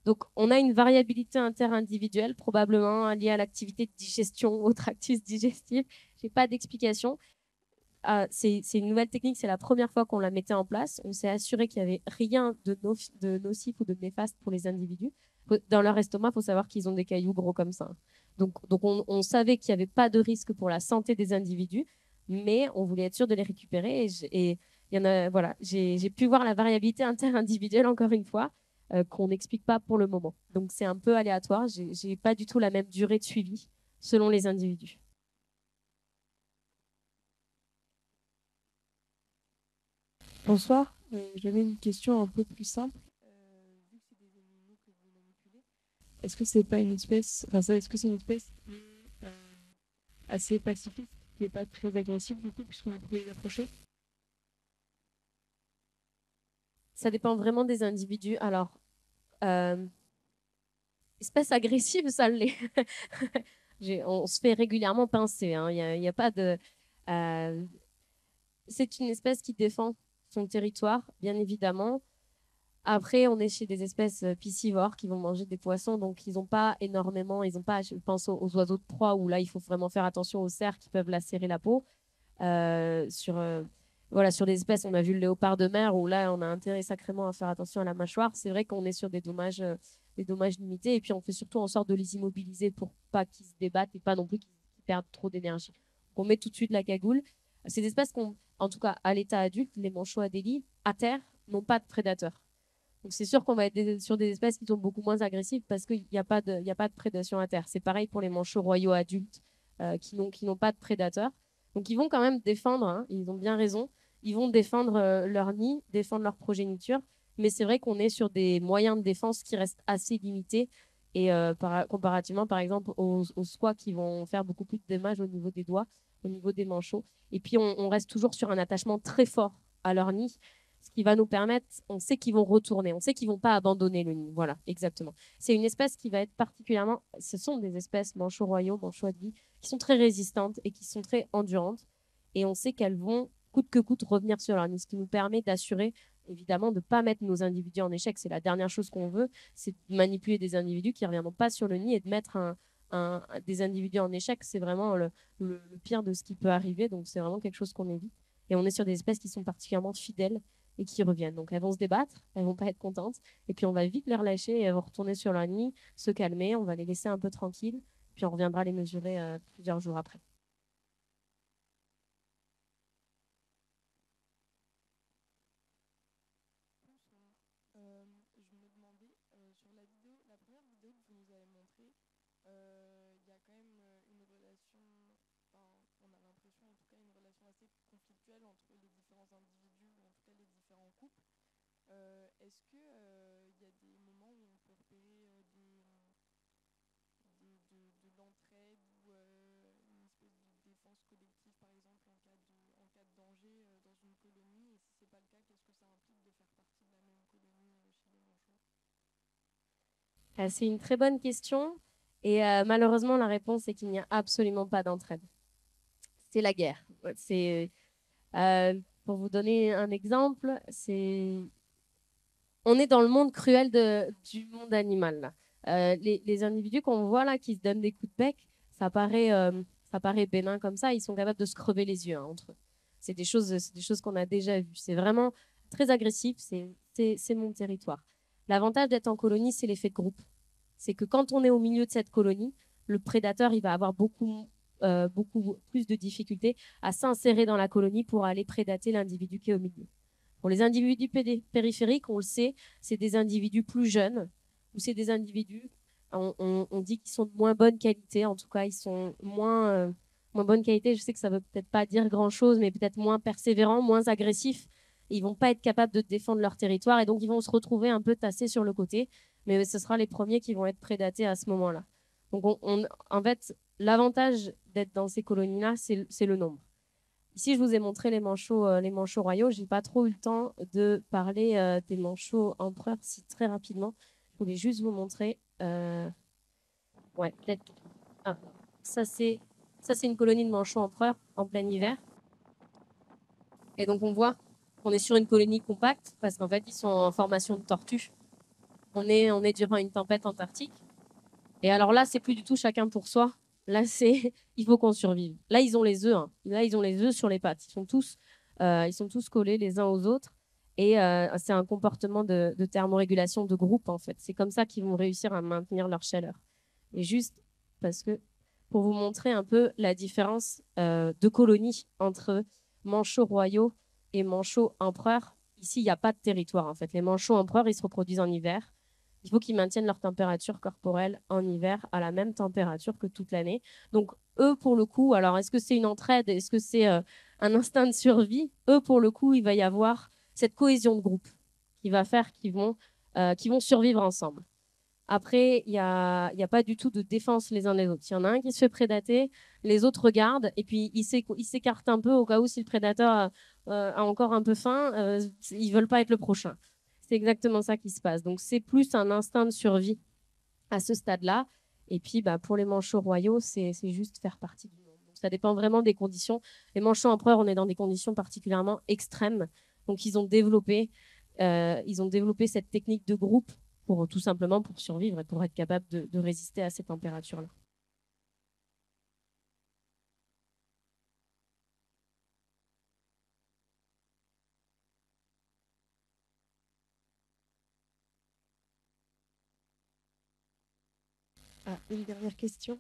Donc, on a une variabilité interindividuelle, probablement liée à l'activité de digestion, autre actus digestif. Je n'ai pas d'explication. C'est une nouvelle technique, c'est la première fois qu'on la mettait en place. On s'est assuré qu'il n'y avait rien de nocif ou de néfaste pour les individus. Dans leur estomac, il faut savoir qu'ils ont des cailloux gros comme ça. Donc on savait qu'il n'y avait pas de risque pour la santé des individus, mais on voulait être sûr de les récupérer. Et il y en a, voilà, j'ai pu voir la variabilité interindividuelle encore une fois, qu'on n'explique pas pour le moment. Donc c'est un peu aléatoire. J'ai pas du tout la même durée de suivi selon les individus. Bonsoir, j'avais une question un peu plus simple. Vu que c'est des animaux que vous manipulez, est-ce que c'est pas une espèce, est-ce que c'est une espèce assez pacifique, qui n'est pas très agressive du coup, puisqu'on peut les approcher? Ça dépend vraiment des individus. Alors, espèce agressive, ça l'est. On se fait régulièrement pincer. Hein. Il y a pas de. C'est une espèce qui défend son territoire, bien évidemment. Après, on est chez des espèces piscivores qui vont manger des poissons, donc ils n'ont pas énormément. Ils n'ont pas, je pense, aux oiseaux de proie où là, il faut vraiment faire attention aux cerfs qui peuvent lacérer la peau. Voilà, sur des espèces, on a vu le léopard de mer où là, on a intérêt sacrément à faire attention à la mâchoire. C'est vrai qu'on est sur des dommages limités. Et puis, on fait surtout en sorte de les immobiliser pour pas qu'ils se débattent et pas non plus qu'ils perdent trop d'énergie. On met tout de suite la cagoule. Ces espèces en tout cas, à l'état adulte, les manchots adélie, à terre, n'ont pas de prédateurs. Donc, c'est sûr qu'on va être sur des espèces qui sont beaucoup moins agressives parce qu'il n'y a pas de prédation à terre. C'est pareil pour les manchots royaux adultes qui n'ont pas de prédateurs. Donc, ils vont quand même défendre, hein, ils ont bien raison, ils vont défendre leur nid, défendre leur progéniture, mais c'est vrai qu'on est sur des moyens de défense qui restent assez limités et comparativement, par exemple, aux squats qui vont faire beaucoup plus de dommages au niveau des doigts, au niveau des manchots. Et puis, on reste toujours sur un attachement très fort à leur nid, ce qui va nous permettre, on sait qu'ils vont retourner, on sait qu'ils vont pas abandonner le nid. Voilà, exactement. C'est une espèce qui va être particulièrement, ce sont des espèces manchots royaux, manchots adélie, qui sont très résistantes et qui sont très endurantes. Et on sait qu'elles vont, coûte que coûte, revenir sur leur nid, ce qui nous permet d'assurer, évidemment, de ne pas mettre nos individus en échec. C'est la dernière chose qu'on veut, c'est de manipuler des individus qui ne reviendront pas sur le nid et de mettre des individus en échec. C'est vraiment le pire de ce qui peut arriver. Donc, c'est vraiment quelque chose qu'on évite. Et on est sur des espèces qui sont particulièrement fidèles et qui reviennent. Donc, elles vont se débattre, elles vont pas être contentes. Et puis, on va vite les relâcher et elles vont retourner sur leur nid, se calmer. On va les laisser un peu tranquilles. Puis, on reviendra les mesurer plusieurs jours après. Je me demandais, sur la première vidéo que vous nous avez montrée, il y a quand même une relation, on a l'impression en tout cas une relation assez conflictuelle entre les différents individus, ou en tout cas les différents couples. Est-ce que il y a des moments où on peut repérer de l'entraide ou une espèce de défense collective, par exemple, en cas de danger dans une colonie? Et si c'est pas le cas, qu'est-ce que ça implique de faire partie de la même colonie chez les manchots? C'est une très bonne question. Et malheureusement, la réponse est qu'il n'y a absolument pas d'entraide. C'est la guerre. Pour vous donner un exemple, on est dans le monde cruel du monde animal. Là. Les individus qu'on voit là qui se donnent des coups de bec, ça paraît bénin comme ça. Ils sont capables de se crever les yeux entre eux. C'est des choses qu'on a déjà vues. C'est vraiment très agressif. C'est mon territoire. L'avantage d'être en colonie, c'est l'effet de groupe. C'est que quand on est au milieu de cette colonie, le prédateur, il va avoir beaucoup plus de difficultés à s'insérer dans la colonie pour aller prédater l'individu qui est au milieu. Pour les individus périphériques, on le sait, c'est des individus plus jeunes ou c'est des individus, on dit qu'ils sont de moins bonne qualité. En tout cas, ils sont moins bonne qualité. Je sais que ça ne veut peut-être pas dire grand-chose, mais peut-être moins persévérants, moins agressifs. Ils vont pas être capables de défendre leur territoire et donc ils vont se retrouver un peu tassés sur le côté. Mais ce sera les premiers qui vont être prédatés à ce moment-là. Donc, en fait, l'avantage d'être dans ces colonies-là, c'est le nombre. Ici, je vous ai montré les manchots royaux. Je n'ai pas trop eu le temps de parler des manchots empereurs si très rapidement. Je voulais juste vous montrer. Ouais, peut-être. Ah, ça, c'est une colonie de manchots empereurs en plein hiver. Et donc, on voit qu'on est sur une colonie compacte parce qu'en fait, ils sont en formation de tortue. on est durant une tempête antarctique. Et alors là, c'est plus du tout chacun pour soi. Là, c'est il faut qu'on survive. Là, ils ont les œufs. Hein. Là, ils ont les œufs sur les pattes. Ils sont tous collés les uns aux autres. Et c'est un comportement de thermorégulation de groupe, en fait. C'est comme ça qu'ils vont réussir à maintenir leur chaleur. Et juste parce que, pour vous montrer un peu la différence de colonie entre manchots royaux et manchots empereurs, ici, il n'y a pas de territoire, en fait. Les manchots empereurs, ils se reproduisent en hiver. Il faut qu'ils maintiennent leur température corporelle en hiver à la même température que toute l'année. Donc, eux, pour le coup, alors est-ce que c'est une entraide? Est-ce que c'est un instinct de survie? Eux, pour le coup, il va y avoir cette cohésion de groupe qui va faire qu'ils vont survivre ensemble. Après, il y a pas du tout de défense les uns des autres. Il y en a un qui se fait prédater, les autres regardent et puis ils s'écartent un peu au cas où si le prédateur a encore un peu faim, ils veulent pas être le prochain. C'est exactement ça qui se passe. Donc c'est plus un instinct de survie à ce stade-là. Et puis bah, pour les manchots royaux, c'est juste faire partie du monde. Donc ça dépend vraiment des conditions. Les manchots empereurs, on est dans des conditions particulièrement extrêmes. Donc ils ont développé cette technique de groupe pour tout simplement pour survivre et pour être capable de résister à ces températures-là. Ah, une dernière question.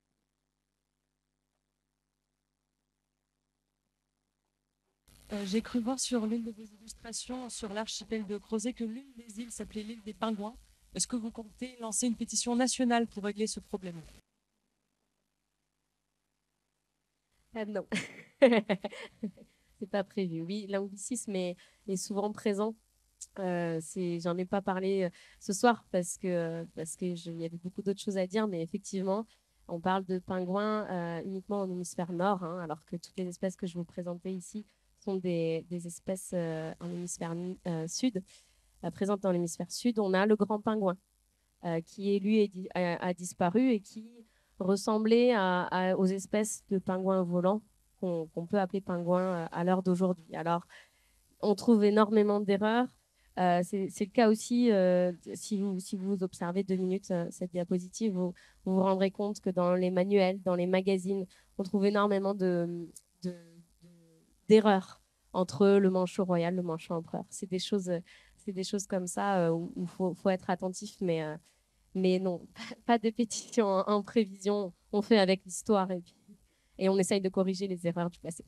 J'ai cru voir sur l'une de vos illustrations sur l'archipel de Crozet que l'une des îles s'appelait l'île des Pingouins. Est-ce que vous comptez lancer une pétition nationale pour régler ce problème? Ah non, c'est pas prévu. Oui, l'anglicisme est souvent présent. J'en ai pas parlé ce soir il y avait beaucoup d'autres choses à dire, mais effectivement, on parle de pingouins uniquement en hémisphère nord, hein, alors que toutes les espèces que je vous présentais ici sont des espèces en hémisphère sud, présentes dans l'hémisphère sud. On a le grand pingouin qui, lui, a disparu et qui ressemblait aux espèces de pingouins volants qu'on peut appeler pingouins à l'heure d'aujourd'hui. Alors, on trouve énormément d'erreurs. C'est le cas aussi, si vous observez 2 minutes cette diapositive, vous vous rendrez compte que dans les manuels, dans les magazines, on trouve énormément de- d'erreurs entre le manchot royal, le manchot empereur. C'est des choses comme ça où il faut être attentif, mais non, pas de pétition en prévision. On fait avec l'histoire et on essaye de corriger les erreurs du passé.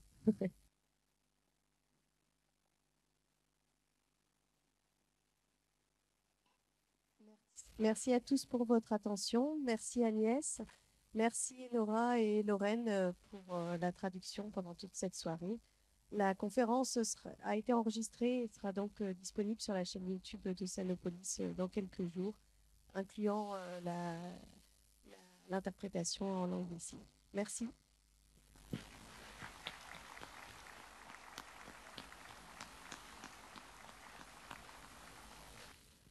Merci à tous pour votre attention. Merci Agnès. Merci Nora et Lorraine pour la traduction pendant toute cette soirée. La conférence a été enregistrée et sera donc disponible sur la chaîne YouTube de Sanopolis dans quelques jours, incluant l'interprétation en langue des signes. Merci.